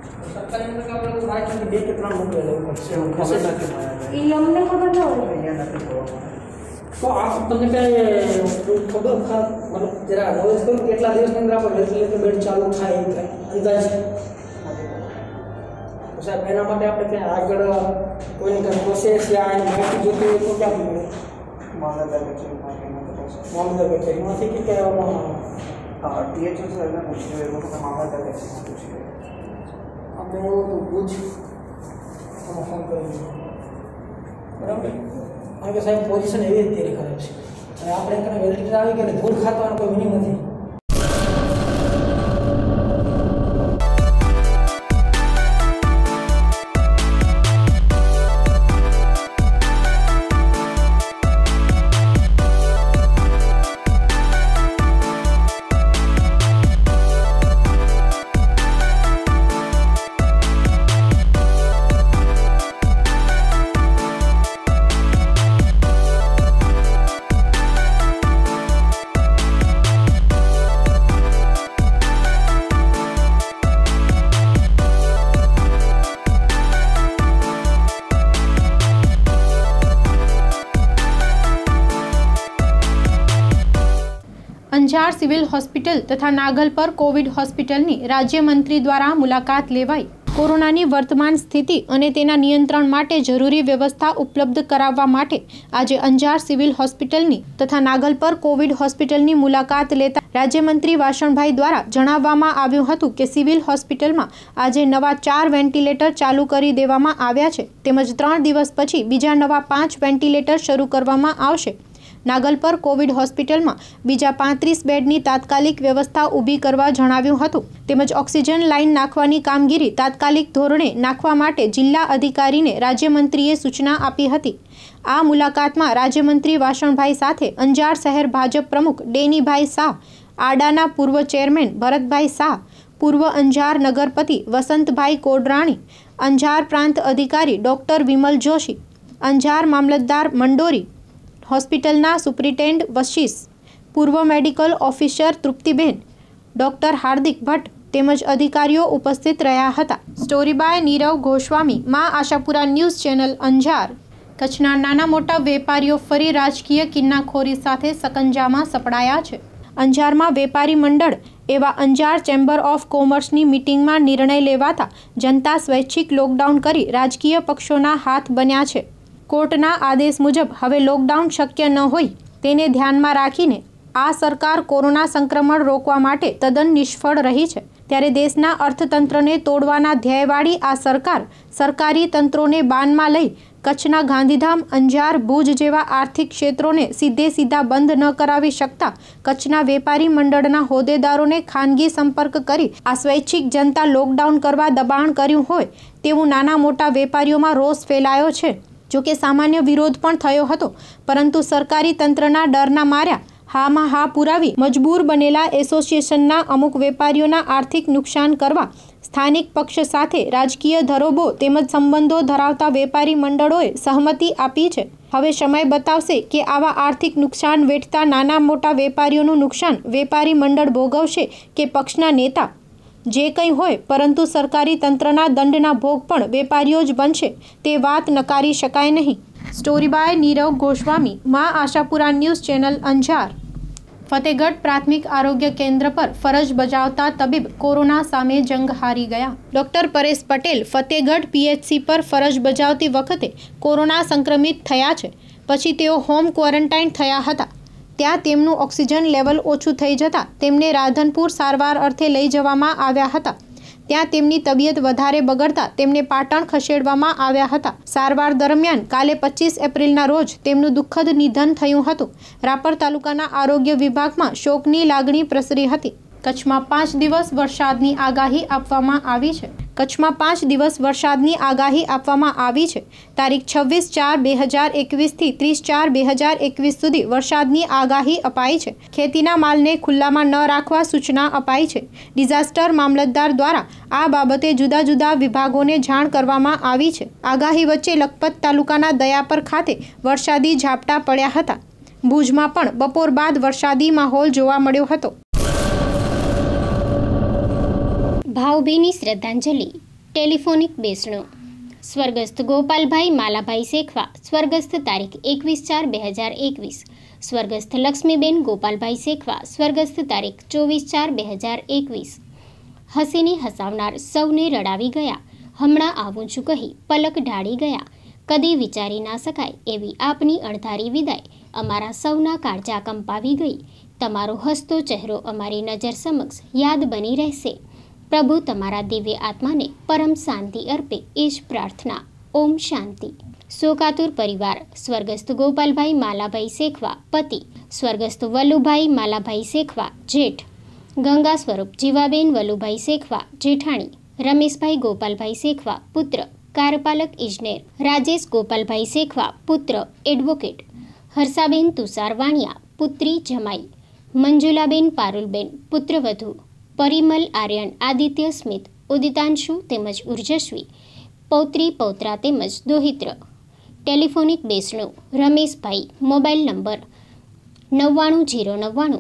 તો આ તમને ખબર મતલબ જરા નોલેજ કરું કેટલા દિવસની અંદર આપણે વેન્ટિલેટર બેડ ચાલુ થાય અંદાજ સાહેબ એના માટે આપણે ક્યાં આગળ કોઈની કંઈ પ્રોસેસ યા એની માહિતી જોતી હોય તો ક્યાંથી મળે? મામલતદાર કચેરીમાંથી કે ટીએચઓ સાહેબને પૂછ્યું એ લોકો મામલતદાર કચેરીમાં પૂછ્યું આપણે એવું તો પૂછ ફોન કરી બરાબર। કારણ કે સાહેબ પોઝિશન એવી રીતે ખરાબ છે અને આપણે એકને વેન્ટિલેટર આવી ગયા ધૂળ ખાતો કોઈ મિનિંગ નથી। અંજાર સિવિલ હોસ્પિટલ તથા નાગલપર કોવિડ હોસ્પિટલની રાજ્યમંત્રી દ્વારા મુલાકાત લેવાઈ કોરોનાની વર્તમાન સ્થિતિ અને તેના નિયંત્રણ માટે જરૂરી વ્યવસ્થા ઉપલબ્ધ કરાવવા માટે આજે અંજાર સિવિલ હોસ્પિટલની તથા નાગલપર કોવિડ હોસ્પિટલની મુલાકાત લેતા રાજ્યમંત્રી વાસણભાઈ દ્વારા જણાવવામાં આવ્યું હતું કે સિવિલ હોસ્પિટલમાં આજે નવા 4 વેન્ટિલેટર ચાલુ કરી દેવામાં આવ્યા છે તેમજ 3 દિવસ પછી બીજા નવા 5 વેન્ટિલેટર શરૂ કરવામાં આવશે। નાગલપર કોવિડ હોસ્પિટલમાં બીજા 35 બેડની તાત્કાલિક વ્યવસ્થા ઊભી કરવા જણાવ્યું હતું તેમજ ઓક્સિજન લાઇન નાખવાની કામગીરી તાત્કાલિક ધોરણે નાખવા માટે જિલ્લા અધિકારીને રાજ્યમંત્રીએ સૂચના આપી હતી। આ મુલાકાતમાં રાજ્યમંત્રી વાસણભાઈ સાથે અંજાર શહેર ભાજપ પ્રમુખ ડેનીભાઈ શાહ, આડાના પૂર્વ ચેરમેન ભરતભાઈ શાહ, પૂર્વ અંજાર નગરપતિ વસંતભાઈ કોડરાણી, અંજાર પ્રાંત અધિકારી ડોક્ટર વિમલ જોશી, અંજાર મામલતદાર મંડોરી, હોસ્પિટલના સુપ્રિન્ટેન્ડન્ટ વશિષ, પૂર્વ medical officer Triptiben, doctor Hardik Bhatt તેમજ અધિકારીઓ ઉપસ્થિત રહ્યા હતા। Story by Nirav Goswami, Maa Ashapura news channel Anjar. કચ્છના નાના મોટા વેપારીઓ ફરી રાજકીય કિન્નાખોરી સાથે સકંજામાં સપડાયા છે। અંજારમાં વેપારી મંડળ એવા અંજાર ચેમ્બર ઓફ કોમર્સની મિટિંગમાં નિર્ણય લેવાતા જનતા સ્વૈચ્છિક લોકડાઉન કરી રાજકીય પક્ષોના હાથ બન્યા છે। કોર્ટના આદેશ મુજબ હવે લોકડાઉન શક્ય ન હોય તેને ધ્યાનમાં રાખીને આ સરકાર કોરોના સંક્રમણ રોકવા માટે તદ્દન નિષ્ફળ રહી છે। ત્યારે દેશના અર્થતંત્રને તોડવાના ધ્યેયવાળી આ સરકાર સરકારી તંત્રોને બાનમાં લઈ કચ્છના ગાંધીધામ, અંજાર, ભુજ જેવા આર્થિક ક્ષેત્રોને સીધા બંધ ન કરાવી શકતા કચ્છના વેપારી મંડળના હોદ્દેદારોને ખાનગી સંપર્ક કરી આ સ્વૈચ્છિક જનતા લોકડાઉન કરવા દબાણ કર્યું હોય તેવું નાના મોટા વેપારીઓમાં રોષ ફેલાયો છે। જોકે સામાન્ય વિરોધ પણ થયો હતો પરંતુ સરકારી તંત્રના ડરના માર્યા હામાં હા પુરાવી મજબૂર બનેલા એસોસિએશનના અમુક વેપારીઓના આર્થિક નુકસાન કરવા સ્થાનિક પક્ષ સાથે રાજકીય ધરોબો તેમજ સંબંધો ધરાવતા વેપારી મંડળોએ સહમતિ આપી છે। હવે સમય બતાવશે કે આવા આર્થિક નુકસાન વેઠતા નાના મોટા વેપારીઓનું નુકસાન વેપારી મંડળ ભોગવશે કે પક્ષના નેતા, જે કંઈ હોય પરંતુ સરકારી તંત્રના દંડના ભોગ પણ વેપારીઓ જ બનશે તે વાત નકારી શકાય નહીં। Story by Nirav Goswami, Maa Ashapura news channel Anjar. Fatehgarh પ્રાથમિક આરોગ્ય કેન્દ્ર પર ફરજ બજાવતા તબીબ કોરોના સામે જંગ હારી ગયા। ડોક્ટર પરેશ પટેલ ફતેગઢ પીએચસી પર ફરજ બજાવતી વખતે કોરોના સંક્રમિત થયા છે। પછી તેઓ હોમ ક્વોરન્ટાઇન થયા હતા। ત્યાં તેમનું ઓક્સિજન લેવલ ઓછું થઈ જતાં તેમને રાધનપુર સારવાર અર્થે લઈ જવામાં આવ્યા હતા। ત્યાં તેમની તબિયત વધારે બગડતા તેમને પાટણ ખસેડવામાં આવ્યા હતા। સારવાર દરમિયાન કાલે 25 એપ્રિલના રોજ તેમનું દુઃખદ નિધન થયું હતું। રાપર તાલુકાના આરોગ્ય વિભાગમાં શોકની લાગણી પ્રસરી હતી। કચ્છમાં 5 દિવસ વરસાદની આગાહી આપવામાં આવી છે। કચ્છમાં 5 દિવસ વરસાદની આગાહી આપવામાં આવી છે। તારીખ 26/4/2021 થી 30/4/2021 સુધી વરસાદની આગાહી અપાઈ છે। ખેતીના માલને ખુલ્લામાં ન રાખવા સૂચના અપાઈ છે। ડિઝાસ્ટર મામલતદાર દ્વારા આ બાબતે જુદા જુદા વિભાગોને જાણ કરવામાં આવી છે। આગાહી વચ્ચે લખપત તાલુકાના દયાપર ખાતે વરસાદી ઝાપટા પડ્યા હતા। ભુજમાં પણ બપોર બાદ વરસાદી માહોલ જોવા મળ્યો હતો। ભાવભીની શ્રદ્ધાંજલિ ટેલિફોનિક બેસણું। સ્વર્ગસ્થ ગોપાલભાઈ માલાભાઈ શેખવા સ્વર્ગસ્થ તારીખ 21/4/2021। સ્વર્ગસ્થ લક્ષ્મીબેન ગોપાલભાઈ શેખવા સ્વર્ગસ્થ તારીખ 24/4/2021। હસીને હસાવનાર સૌને રડાવી ગયા, હમણાં આવું છું કહી પલક ઢાળી ગયા। કદી વિચારી ના શકાય એવી આપની અણધારી વિદાય અમારા સૌના કાળજા કંપાવી ગઈ। તમારો હસતો ચહેરો અમારી નજર સમક્ષ યાદ બની રહેશે। પ્રભુ તમારા દિવ્ય આત્માને પરમ શાંતિ અર્પે એ જ પ્રાર્થના। ઓમ શાંતિ। શોકાતુર પરિવાર સ્વર્ગસ્થ ગોપાલભાઈ માલાભાઈ શેખવા પતિ, સ્વર્ગસ્થ વલ્લુભાઈ માલાભાઈ શેખવા જેઠ, ગંગા સ્વરૂપ જીવાબેન વલ્લુભાઈ શેખવા જેઠાણી, રમેશભાઈ ગોપાલભાઈ શેખવા પુત્ર કાર્યપાલક ઇજનેર, રાજેશ ગોપાલભાઈ શેખવા પુત્ર એડવોકેટ, હર્ષાબેન તુષાર વાણિયા પુત્રી જમાઈ, મંજુલાબેન પારુલબેન પુત્રવધુ, પરિમલ આર્યન આદિત્ય સ્મિત ઉદિતાંશુ તેમજ ઉર્જસ્વી પૌત્રી પૌત્રા તેમજ દોહિત્ર। ટેલિફોનિક બેસણું Rameshbhai, mobile number 9909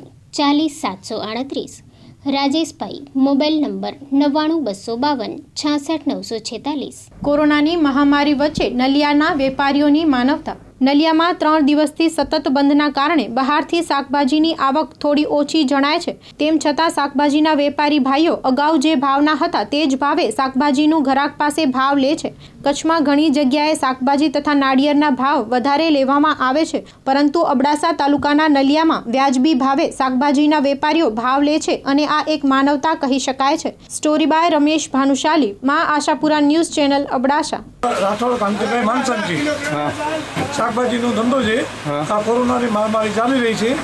40738। Rajeshbhai, mobile number 99252 66946। કોરોનાની મહામારી વચ્ચે નલિયાના વેપારીઓની માનવતા। નલિયામાં 3 દિવસથી સતત બંધના કારણે બહારથી શાકભાજીની આવક થોડી ઓછી જણાય છે. તેમ છતાં શાકભાજીના વેપારી ભાઈઓ અગાઉ જે ભાવના હતા તે જ ભાવે શાકભાજીનું ગ્રાહક પાસે ભાવ લે છે. કચ્છમાં ઘણી જગ્યાએ શાકભાજી તથા નાળિયેરના ભાવ વધારે લેવામાં આવે છે, પરંતુ અબડાસા તાલુકાના નલિયામાં વ્યાજબી ભાવે શાકભાજીના વેપારીઓ ભાવ લે છે અને આ એક માનવતા કહી શકાય છે. Story by Ramesh Bhanushali, Maa Ashapura news channel, Abdasa. Rathod Kantibhai Mansangji. શાકભાજીનો ધંધો છે. આ કોરોનાની મહામારી ચાલી રહી છે,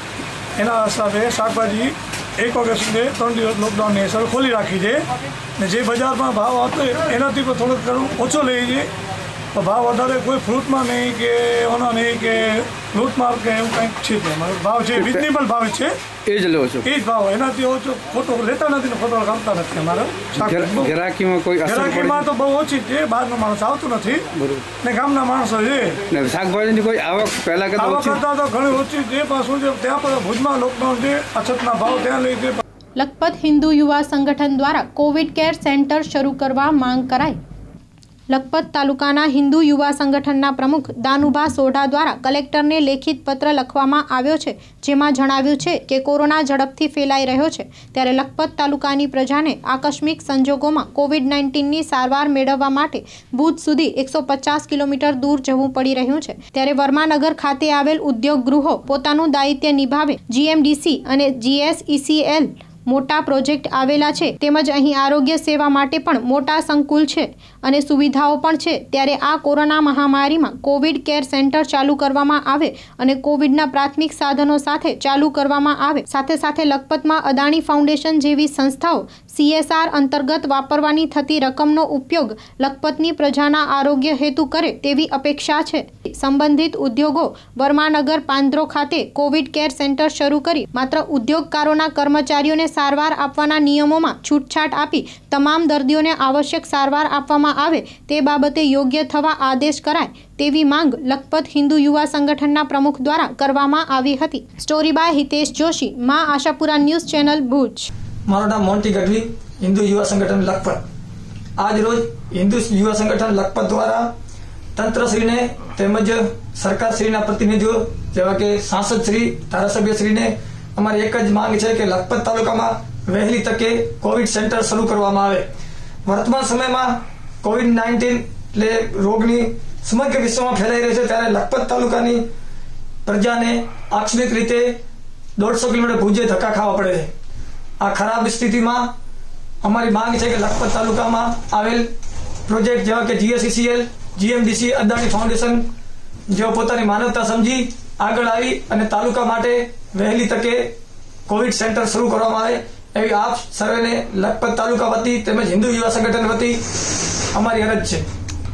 એના હિસાબે શાકભાજી 1 ઓગસ્ટ સુધી 3 દિવસ લોકડાઉનની અસર ખોલી રાખી છે. ને જે બજારમાં ભાવ આવતો એનાથી પણ થોડોક ઘણો ઓછો લઈએ છીએ. ભાવ વધારે કોઈ ફ્રૂટમાં નહીં કે ઓના નહીં કે લૂંટમાર કે એવું કંઈક છે જ નહીં. ભાવ છે રિઝનેબલ ભાવ છે, એ જ લો છો. એ જ ભાવ, એનાથી ઓછો ખોટો લેતા નથી ને ખોટો કાપતા નથી. અમારે ગરાકીમાં કોઈ ગરાકીમાં તો બહુ ઓછી છે, બહારનો માણસ આવતું નથી ને ગામના માણસો છે. શાકભાજીની કોઈ આવક પહેલા કરતા તો ઘણી ઓછી છે, પણ શું છે ત્યાં પણ ભુજમાં લોકડાઉન છે, અછતના ભાવ ત્યાં લઈ છે. લખપત હિન્દુ યુવા સંગઠન દ્વારા કોવિડ કેર સેન્ટર શરૂ કરવા માંગ કરાઈ. લખપત તાલુકાના હિન્દુ યુવા સંગઠનના પ્રમુખ દાનુભા સોઢા દ્વારા કલેક્ટરને લેખિત પત્ર લખવામાં આવ્યો છે, જેમાં જણાવ્યું છે કે કોરોના ઝડપથી ફેલાઈ રહ્યો છે, ત્યારે લખપત તાલુકાની પ્રજાને આકસ્મિક સંજોગોમાં કોવિડ-19ની સારવાર મેળવવા માટે ભુજ સુધી 150 કિલોમીટર દૂર જવું પડી રહ્યું છે. ત્યારે વર્માનગર ખાતે આવેલ ઉદ્યોગ ગૃહો પોતાનું દાયિત્વ નિભાવે, GMDC અને GSECL મોટા પ્રોજેક્ટ આવેલા છે, તેમજ અહીં આરોગ્ય સેવા માટે પણ મોટા સંકુલ છે અને સુવિધાઓ પણ છે. ત્યારે આ કોરોના મહામારીમાં કોવિડ કેર સેન્ટર ચાલુ કરવામાં આવે અને કોવિડના પ્રાથમિક સાધનો સાથે ચાલુ કરવામાં આવે. સાથે સાથે લખપતમાં અદાણી ફાઉન્ડેશન જેવી સંસ્થાઓ CSR અંતર્ગત વાપરવાની થતી રકમનો ઉપયોગ લખપતની પ્રજાના આરોગ્ય હેતુ કરે તેવી અપેક્ષા છે. સંબંધિત ઉદ્યોગો વર્માનગર પાંદરો ખાતે કોવિડ કેર સેન્ટર શરૂ કરી માત્ર ઉદ્યોગકારોના કર્મચારીઓને સારવાર આપવાના નિયમોમાં છૂટછાટ આપી તમામ દર્દીઓને આવશ્યક સારવાર આપવામાં આવે તે બાબતે યોગ્ય થવા આદેશ કરાય તેવી માંગ લખપત હિન્દુ યુવા સંગઠનના પ્રમુખ દ્વારા કરવામાં આવી હતી. Story by Hitesh Joshi, Maa Ashapura news channel, Bhuj. મારું નામ મોન્ટી ગઢવી, હિન્દુ યુવા સંગઠન લખપત. આજ રોજ હિન્દુ યુવા સંગઠન લખપત દ્વારા તંત્રશ્રીને તેમજ સરકારશ્રીના પ્રતિનિધિઓ જેવા કે સાંસદશ્રી, ધારાસભ્યશ્રીને અમારી એક જ માંગ છે કે લખપત તાલુકામાં વહેલી તકે કોવિડ સેન્ટર શરૂ કરવામાં આવે. વર્તમાન સમયમાં કોવિડ-19 એટલે રોગની સમગ્ર વિશ્વમાં ફેલાઈ રહ્યો છે, ત્યારે લખપત તાલુકાની પ્રજાને આકસ્મિક રીતે 150 કિલોમીટર ભુજે ધક્કા ખાવા પડે છે. આ ખરાબ સ્થિતિમાં અમારી માંગ છે કે લખપત તાલુકામાં આવેલ પ્રોજેક્ટ જેવા કે GSECL, GMDC, અદાણી ફાઉન્ડેશન જેઓ પોતાની માનવતા સમજી આગળ આવી અને તાલુકા માટે વહેલી તકે કોવિડ સેન્ટર શરૂ કરવામાં આવે એવી આપ સર્વેને લખપત તાલુકા વતી તેમજ હિન્દુ યુવા સંગઠન વતી અમારી અરજ છે.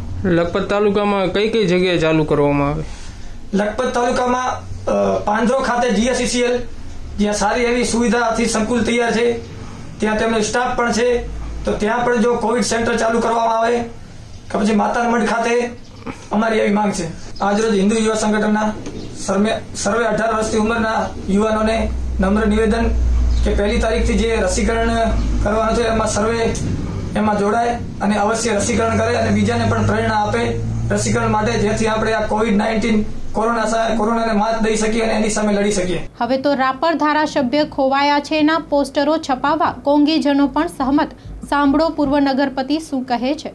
લખપત તાલુકામાં કઈ કઈ જગ્યાએ ચાલુ કરવામાં આવે? લખપત તાલુકામાં પાંદરો ખાતે GSECL, જ્યાં સારી એવી સુવિધાથી સંકુલ તૈયાર છે, ત્યાં તેમનો સ્ટાફ પણ છે, તો ત્યાં પણ જો કોવિડ સેન્ટર ચાલુ કરવામાં આવે કે પછી માતારમઢ ખાતે અમારી એવી માંગ છે. આજરોજ હિન્દુ યુવા સંગઠનના સર્વે 18 વર્ષથી ઉંમરના યુવાનોને નમ્ર નિવેદન કે 1લી તારીખથી જે રસીકરણ કરવાનું છે એમાં સર્વે એમાં જોડાય અને અવશ્ય રસીકરણ કરે અને બીજાને પણ પ્રેરણા આપે રસીકરણ માટે, જેથી આપણે આ કોવિડ-19 કોરોનાને માત દઈ શકીએ અને એની સામે લડી શકીએ. હવે તો રાપર ધારાસભ્ય ખોવાયા છે ના પોસ્ટરો છપાવવા કોંગીજનો પણ સહમત. સાંભળો પૂર્વ નગરપતિ શું કહે છે.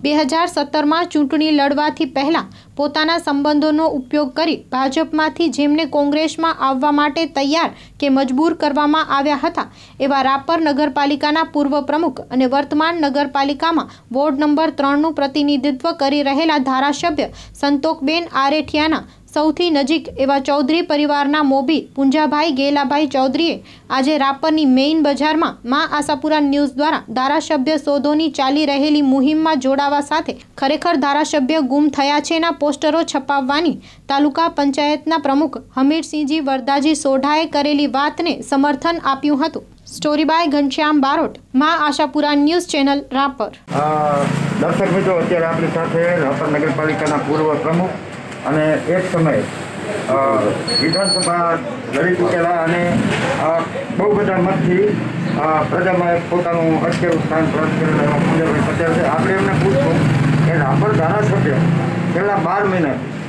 2017માં ચૂંટણી લડવાથી પહેલા પોતાના સંબંધોનો ઉપયોગ કરી ભાજપમાંથી જેમને કોંગ્રેસમાં આવવા માટે તૈયાર કે મજબૂર કરવામાં આવ્યા હતા એવા રાપર નગરપાલિકાના પૂર્વ પ્રમુખ અને વર્તમાન નગરપાલિકામાં વોર્ડ નંબર 3નું પ્રતિનિધિત્વ કરી રહેલા ધારાસભ્ય સંતોકબેન આરેઠિયાના સૌથી નજીક એવા ચૌધરી પરિવારના મોભી પુંજાભાઈ ગેલાભાઈ ચૌધરીએ આજે રાપરની મેઇન બજારમાં માં આશાપુરા ન્યૂઝ દ્વારા ધારાસભ્ય શોધોની ચાલી રહેલી મુહિમમાં જોડાવા સાથે ખરેખર ધારાસભ્ય ગુમ થયા છેના પોસ્ટરો છપાવવાની તાલુકા પંચાયતના પ્રમુખ હમીરસિંહજી વરદાજી સોઢાએ કરેલી વાતને સમર્થન આપ્યું હતું. સ્ટોરી બાય ઘનશ્યામ બારોટ, માં આશાપુરા ન્યૂઝ ચેનલ, રાપર. દર્શક મિત્રો, અત્યારે આપણી સાથે રાપર નગરપાલિકાના પૂર્વ પ્રમુખ અને એક સમયે વિધાનસભા લડી ચૂકેલા અને બહુ બધા મતથી પ્રજામાં પોતાનું અટકેલું સ્થાન પ્રાપ્ત કરેલા એવા પૂંજાભાઈ પટેલ છે. આપણે એમને પૂછવું કે રાપર ધારાસભ્ય છેલ્લા 12 મહિનાથી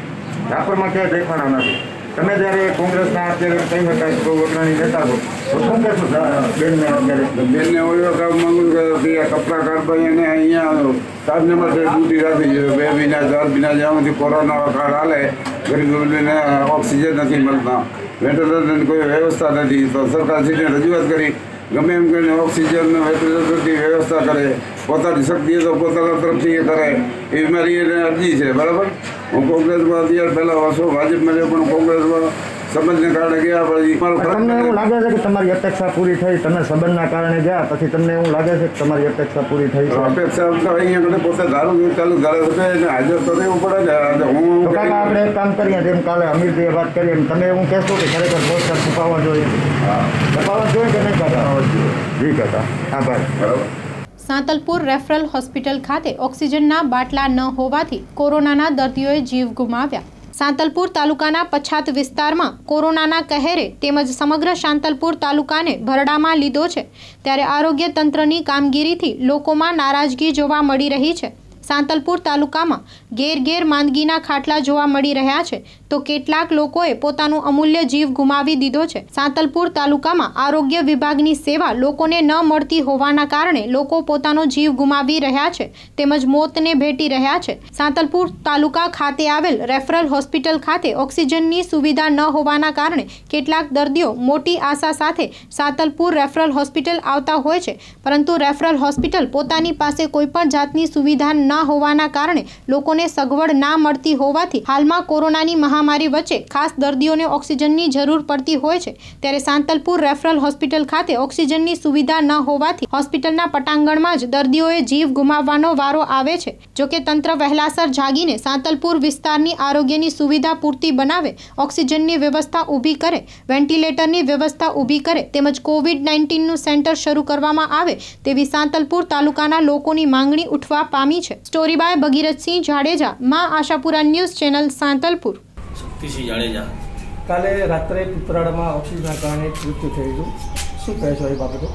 રાપરમાં ક્યાંય દેખાડા નથી. તમે જ્યારે કોંગ્રેસના અત્યારે કહી શકાય તો અગ્રણી નેતા છો તો શું કહેશો બેનને? અત્યારે બેનને એવો કહેવા માંગુ કે કપડાં કાઢભાઈ અને અહીંયા 7 નંબર ડ્યુટી રાખી છે. 2 મહિના 4 મહિના જ્યાં સુધી કોરોના કાર્ડ હાલે ગરીબોને ઓક્સિજન નથી મળતા, વેન્ટિલેટરની કોઈ વ્યવસ્થા નથી, તો સરકાર શ્રીને રજૂઆત કરી ગમે એમ કરીને ઓક્સિજન વેન્ટિલેટરની વ્યવસ્થા કરે, પોતાની શક્તિ તો પોતાના તરફથી કરે એવી મારી એને અરજી છે. બરાબર. હું કોંગ્રેસમાં અત્યારે પહેલાં વર્ષો ભાજપમાં છે પણ કોંગ્રેસમાં સંબંધને કારણે ગયા પછી તમને એવું લાગે છે કે તમારી અપેક્ષા પૂરી થઈ? તમે સંબંધના કારણે ગયા પછી તમને એવું લાગે છે કે તમારી અપેક્ષા પૂરી થઈ છે? અપેક્ષા અહીંયા પોતે દારૂ ચાલુ ધારાસભ્ય હાજર તો રહેવું પડે છે. હું કાકા આપણે એક કામ કરીએ જેમ કાલે અમીરજીએ વાત કરી એમ તમે એવું કહેશો કે ખરેખર પોસ્ટર છુપાવવા જોઈએ? છુપાવવા જોઈએ કે નહીં કાકા? જી કાકા, આભાર. બરાબર. સાંતલપુર રેફરલ હોસ્પિટલ ખાતે ઓક્સિજનના બાટલા ન હોવાથી કોરોનાના દર્દીઓએ જીવ ગુમાવ્યા. સાંતલપુર તાલુકાના પછાત વિસ્તારમાં કોરોનાના કહેરે તેમજ સમગ્ર સાંતલપુર તાલુકાને ભરડામાં લીધો છે, ત્યારે આરોગ્ય તંત્રની કામગીરીથી લોકોમાં નારાજગી જોવા મળી રહી છે. સાંતલપુર તાલુકામાં ઘેર ઘેર માંદગીના ખાટલા જોવા મળી રહ્યા છે, તો કેટલાક લોકોએ પોતાનો અમૂલ્ય જીવ ગુમાવી દીધો છે. સાંતલપુર તાલુકામાં આરોગ્ય વિભાગની સેવા લોકોને ન મળતી હોવાના કારણે લોકો પોતાનો જીવ ગુમાવી રહ્યા છે તેમજ મોતને ભેટી રહ્યા છે. સાંતલપુર તાલુકા ખાતે આવેલ રેફરલ હોસ્પિટલ ખાતે ઓક્સિજનની સુવિધા ન હોવાના કારણે કેટલાક દર્દીઓ મોટી આશા સાથે સાંતલપુર રેફરલ હોસ્પિટલ આવતા હોય છે, પરંતુ રેફરલ હોસ્પિટલ પોતાની પાસે કોઈપણ જાતની સુવિધા ન હોવાના કારણે લોકોને સગવડ ના મળતી હોવાથી હાલમાં કોરોનાની મહામારી વચ્ચે ખાસ દર્દીઓને ઓક્સિજનની જરૂર પડતી હોય છે. ત્યારે સાંતલપુર રેફરલ હોસ્પિટલ ખાતે ઓક્સિજનની સુવિધા ન હોવાથી હોસ્પિટલના પટાંગણમાં જ દર્દીઓએ જીવ ગુમાવવાનો વારો આવે છે. જોકે તંત્ર વહેલાસર જાગીને સાંતલપુર વિસ્તારની આરોગ્યની સુવિધા પૂરતી બનાવે, ઓક્સિજનની વ્યવસ્થા ઊભી કરે, વેન્ટિલેટરની વ્યવસ્થા ઊભી કરે તેમજ COVID-19નું સેન્ટર શરૂ કરવામાં આવે તેવી સાંતલપુર તાલુકાના લોકોની માંગણી ઉઠવા પામી છે. Story by Bhagirathsinh Jadeja, Maa Ashapura news channel, Santalpur. Shaktisinh Jadeja. કાલે રાત્રે પીપરાડામાં ઓક્સિજનના કારણે મૃત્યુ થયું, શું કહેશો એ બાબતે?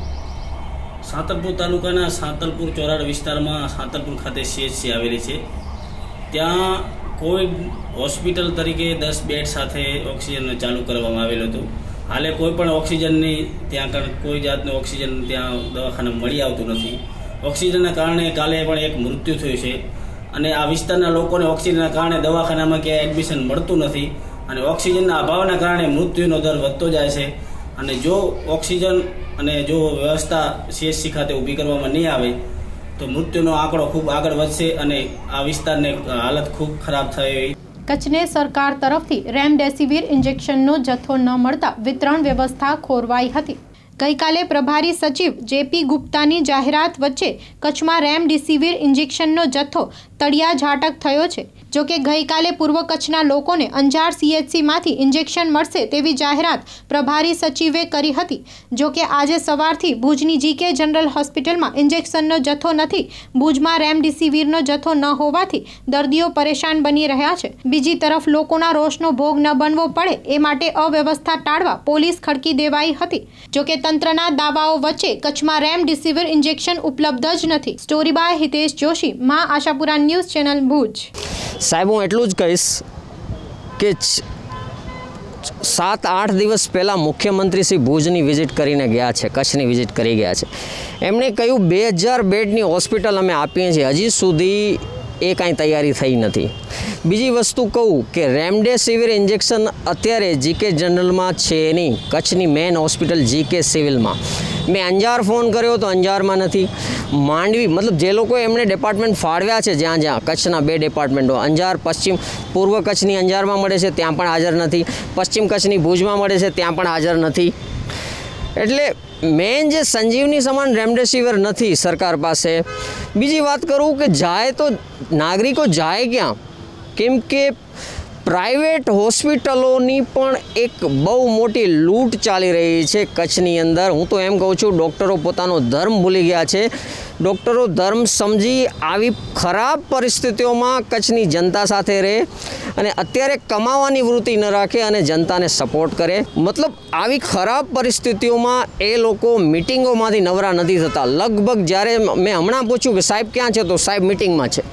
સાંતલપુર તાલુકાના સાંતલપુર ચોરાડ વિસ્તારમાં સાંતલપુર ખાતે CHC આવેલી છે. ત્યાં કોવિડ હોસ્પિટલ તરીકે 10 બેડ સાથે ઓક્સિજન ચાલુ કરવામાં આવેલું હતું. હાલે કોઈ પણ ઓક્સિજનની ત્યાં કોઈ જાતનું ઓક્સિજન ત્યાં દવાખાને મળી આવતું નથી. ઓક્સિજનના કારણે કાલે પણ એક મૃત્યુ થયું છે અને આ વિસ્તારના લોકોને ઓક્સિજનના કારણે દવાખાનામાં ક્યાંય એડમિશન મળતું નથી અને ઓક્સિજનના અભાવના કારણે મૃત્યુનો દર વધતો જાય છે. અને જો ઓક્સિજન અને જો વ્યવસ્થા CHC ખાતે ઊભી કરવામાં નહીં આવે તો મૃત્યુનો આંકડો ખૂબ આગળ વધશે અને આ વિસ્તારની હાલત ખૂબ ખરાબ થઈ. કચ્છને સરકાર તરફથી રેમડેસિવિર ઇન્જેક્શનનો જથ્થો ન મળતા વિતરણ વ્યવસ્થા ખોરવાઈ હતી. ગઈકાલે પ્રભારી સચિવ JP ગુપ્તાની જાહેરાત વચ્ચે કચ્છમાં રેમડેસિવિર ઇન્જેક્શનનો જથ્થો તળિયા ઝાટક થયો છે. જોકે ગઈકાલે પૂર્વ કચ્છના લોકોને અંજાર CHCમાંથી ઇન્જેક્શન મળશે તેવી જાહેરાત પ્રભારી સચિવે કરી હતી. જોકે આજે સવારથી ભુજની GK જનરલ હોસ્પિટલમાં ઇન્જેક્શનનો જથ્થો નથી. ભુજમાં રેમડેસિવિરનો જથ્થો ન હોવાથી દર્દીઓ પરેશાન બની રહ્યા છે. બીજી તરફ લોકોના રોષનો ભોગ ન બનવો પડે એ માટે અવ્યવસ્થા ટાળવા પોલીસ ખડકી દેવાઈ હતી. જોકે તંત્રના દાવાઓ વચ્ચે કચ્છમાં રેમડેસિવિર ઇન્જેક્શન ઉપલબ્ધ જ નથી. Story by Hitesh Joshi, Maa Ashapura news channel, Bhuj. સાહેબ, હું એટલું જ કહીશ કે 7-8 દિવસ પહેલાં મુખ્યમંત્રી શ્રી ભુજની વિઝિટ કરીને ગયા છે, કચ્છની વિઝિટ કરી ગયા છે. એમણે કહ્યું 2000 બેડની હોસ્પિટલ અમે આપીએ છીએ, હજી સુધી એ કાંઈ તૈયારી થઈ નથી. બીજી વસ્તુ કહું કે રેમડેસિવિર ઇન્જેક્શન અત્યારે GK જનરલમાં છે નહીં, કચ્છની મેઇન હોસ્પિટલ GK સિવિલમાં. મેં અંજાર ફોન કર્યો તો અંજારમાં નથી. માંડવી મતલબ જે લોકો એમણે ડિપાર્ટમેન્ટ ફાળવ્યા છે જ્યાં જ્યાં કચ્છના 2 ડિપાર્ટમેન્ટો, અંજાર પશ્ચિમ પૂર્વ કચ્છની અંજારમાં મળે છે ત્યાં પણ હાજર નથી, પશ્ચિમ કચ્છની ભુજમાં મળે છે ત્યાં પણ હાજર નથી. એટલે મેઇન જે સંજીવની સમાન રેમડેસિવિર નથી સરકાર પાસે. બીજી વાત કરું કે જાય તો નાગરિકો જાય ક્યાં? કેમ કે પ્રાઇવેટ હોસ્પિટલોની પણ એક બહુ મોટી લૂંટ ચાલી રહી છે કચ્છની અંદર. હું તો એમ કહું છું ડૉક્ટરો પોતાનો ધર્મ ભૂલી ગયા છે. ડૉક્ટરો ધર્મ સમજી આવી ખરાબ પરિસ્થિતિઓમાં કચ્છની જનતા સાથે રહે અને અત્યારે કમાવાની વૃત્તિ ન રાખે અને જનતાને સપોર્ટ કરે. મતલબ આવી ખરાબ પરિસ્થિતિઓમાં એ લોકો મિટિંગોમાંથી નવરા નથી થતા. લગભગ જ્યારે મેં હમણાં પૂછ્યું કે સાહેબ ક્યાં છે તો સાહેબ મિટિંગમાં છે.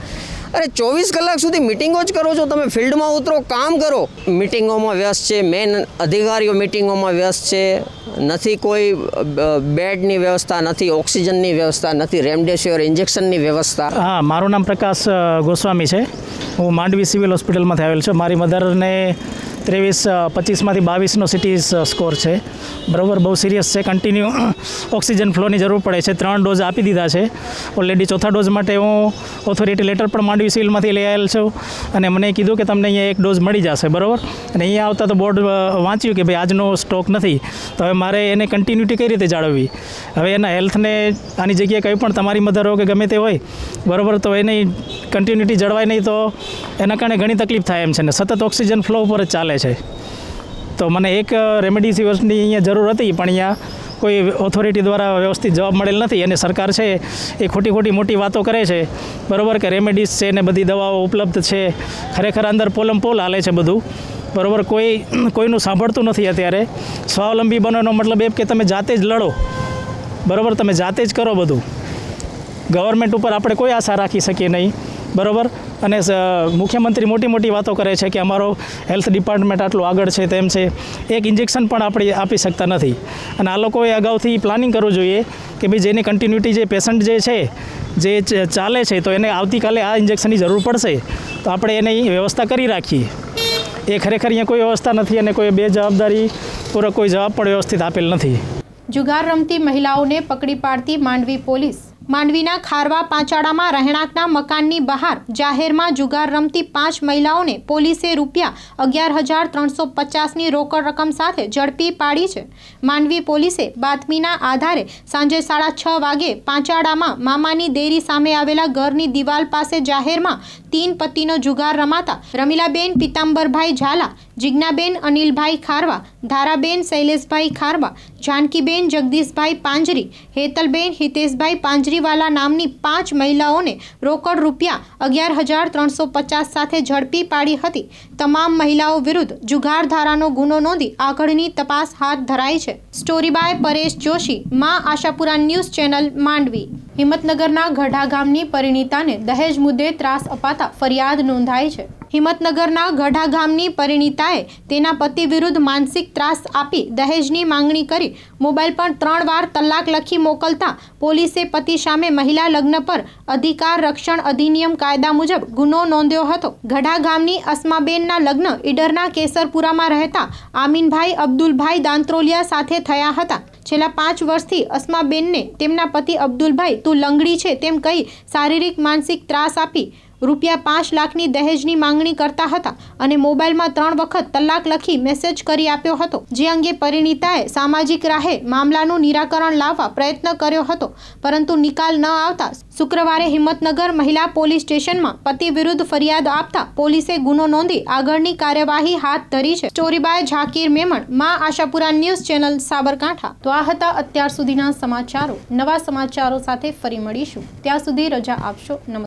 અરે 24 કલાક સુધી મિટિંગો જ કરો છો તમે, ફિલ્ડમાં ઉતરો, કામ કરો. મિટિંગોમાં વ્યસ્ત છે, મેન અધિકારીઓ મિટિંગોમાં વ્યસ્ત છે, નથી કોઈ બેડની વ્યવસ્થા, નથી ઓક્સિજનની વ્યવસ્થા, નથી રેમડેસિવિર ઇન્જેક્શનની વ્યવસ્થા. હા, મારું નામ પ્રકાશ ગોસ્વામી છે. હું માંડવી સિવિલ હોસ્પિટલમાંથી આવેલ છું. મારી મધરને 23-25માંથી 22નો સિટી સ્કોર છે, બરાબર. બહુ સિરિયસ છે, કન્ટિન્યુ ઓક્સિજન ફ્લોની જરૂર પડે છે. 3 ડોઝ આપી દીધા છે ઓલરેડી. 4થા ડોઝ માટે હું ઓથોરિટી લેટર પણ માંડવી સિવિલમાંથી લઈ આવેલ છું અને મને કીધું કે તમને અહીંયા 1 ડોઝ મળી જશે, બરાબર. અને અહીંયા આવતા તો બોર્ડ વાંચ્યું કે ભાઈ આજનો સ્ટોક નથી, તો હવે મારે એને કન્ટિન્યુટી કઈ રીતે જાળવવી. હવે એના હેલ્થને આની જગ્યાએ કંઈ પણ તમારી મધર હોય કે ગમે તે હોય, બરાબર, તો એની કન્ટિન્યુટી જળવાય નહીં તો એના કારણે ઘણી તકલીફ થાય એમ છે ને સતત ઓક્સિજન ફ્લો ઉપર જ ચાલે છે. તો મને એક રેમડેસિવિરની અહીંયા જરૂર હતી, પણ અહીંયા કોઈ ઓથોરિટી દ્વારા વ્યવસ્થિત જવાબ મળેલ નથી. અને સરકાર છે એ ખોટી મોટી વાતો કરે છે, બરાબર, કે રેમેડીઝ છે ને બધી દવાઓ ઉપલબ્ધ છે. ખરેખર અંદર પોલ હાલે છે બધું, બરાબર. કોઈનું સાંભળતું નથી અત્યારે. સ્વાવલંબી બનવાનો મતલબ એ કે તમે જાતે જ લડો, બરાબર, તમે જાતે જ કરો બધું. ગવર્મેન્ટ ઉપર આપણે કોઈ આશા રાખી શકીએ નહીં, બરાબર. અને મુખ્યમંત્રી મોટી વાતો કરે છે કે અમારો હેલ્થ ડિપાર્ટમેન્ટ આટલું આગળ છે, તેમ છે. એક ઇન્જેક્શન પણ આપણે આપી શકતા નથી. અને આ લોકોએ અગાઉથી પ્લાનિંગ કરવું જોઈએ કે ભાઈ જેની કન્ટિન્યુટી જે પેશન્ટ જે છે જે ચાલે છે તો એને આવતીકાલે આ ઇન્જેક્શનની જરૂર પડશે તો આપણે એની વ્યવસ્થા કરી રાખીએ. એ ખરેખર અહીંયા કોઈ વ્યવસ્થા નથી અને કોઈ બેજવાબદારી પૂર્વક કોઈ જવાબ પણ વ્યવસ્થિત આપેલ નથી. જુગાર રમતી મહિલાઓને પકડી પાડતી માંડવી પોલીસ. માંડવીના ખારવા પાંચાળામાં રહેણાંકના મકાનની બહાર જાહેરમાં જુગાર રમતી 5 મહિલાઓને પોલીસે ₹11,350ની રોકડ રકમ સાથે ઝડપી પાડી છે. માંડવી પોલીસે બાતમીના આધારે સાંજે 6:30 વાગે પાંચાળામાં મામાની દેરી સામે આવેલા ઘરની દિવાલ પાસે જાહેરમાં 3 પત્તીનો જુગાર રમાતા રમીલાબેન પિતાંબરભાઈ ઝાલા, જિજ્ઞાબેન અનિલભાઈ ખારવા, ધારાબેન શૈલેષભાઈ ખારવા, જાનકીબેન જગદીશભાઈ પાંજરી, હેતલબેન હિતેશભાઈ પાંજરીવાલા નામની 5 મહિલાઓને રોકડ ₹11,350 સાથે ઝડપી પાડી હતી. તમામ મહિલાઓ વિરુદ્ધ જુગાર ધારાનો ગુનો નોંધી આગળની તપાસ હાથ ધરાઈ છે. Story by Paresh Joshi, Maa Ashapura news channel, Mandvi. હિંમતનગરના ગઢા ગામની પરિણીતાને દહેજ મુદ્દે ત્રાસ અપાતા ફરિયાદ નોંધાઈ છે. હિંમતનગરના ગઢા ગામની પરિણીતાએ તેના પતિ વિરુદ્ધ માનસિક ત્રાસ આપી દહેજની માંગણી કરી મોબાઈલ પર 3 વાર તલાક લખી મોકલતા પોલીસે પતિ સામે મહિલા લગ્ન પર અધિકાર રક્ષણ અધિનિયમ કાયદા મુજબ ગુનો નોંધ્યો હતો. ગઢા ગામની અસ્માબેનના લગ્ન ઈડરના કેસરપુરામાં રહેતા આમીનભાઈ અબ્દુલભાઈ દાંત્રોલિયા સાથે થયા હતા. છેલ્લા 5 વર્ષથી અસ્માબેનને તેમના પતિ અબ્દુલભાઈ તું લંગડી છે તેમ કહી શારીરિક માનસિક ત્રાસ આપી ₹5 લાખની દહેજની માંગણી કરતા હતા અને મોબાઈલમાં 3 વખત તલાક લખી મેસેજ કરી આપ્યો હતો. જે અંગે પરિણીતાએ સામાજિક રાહે મામલાનું નિરાકરણ લાવવા પ્રયત્ન કર્યો હતો, પરંતુ નિકાલ ન આવતા શુક્રવારે હિંમતનગર મહિલા પોલીસ સ્ટેશનમાં પતિ વિરુદ્ધ ફરિયાદ આપતા પોલીસે ગુનો નોંધી આગળની કાર્યવાહી હાથ ધરી છે. સ્ટોરી બાય ઝાકીર મેમણ, માં આશાપુરા ન્યૂઝ ચેનલ, સાબરકાંઠા. તો આ હતા અત્યાર સુધીના સમાચારો. નવા સમાચારો સાથે ફરી મળીશું. ત્યાં સુધી રજા આપશો. નમસ્કાર.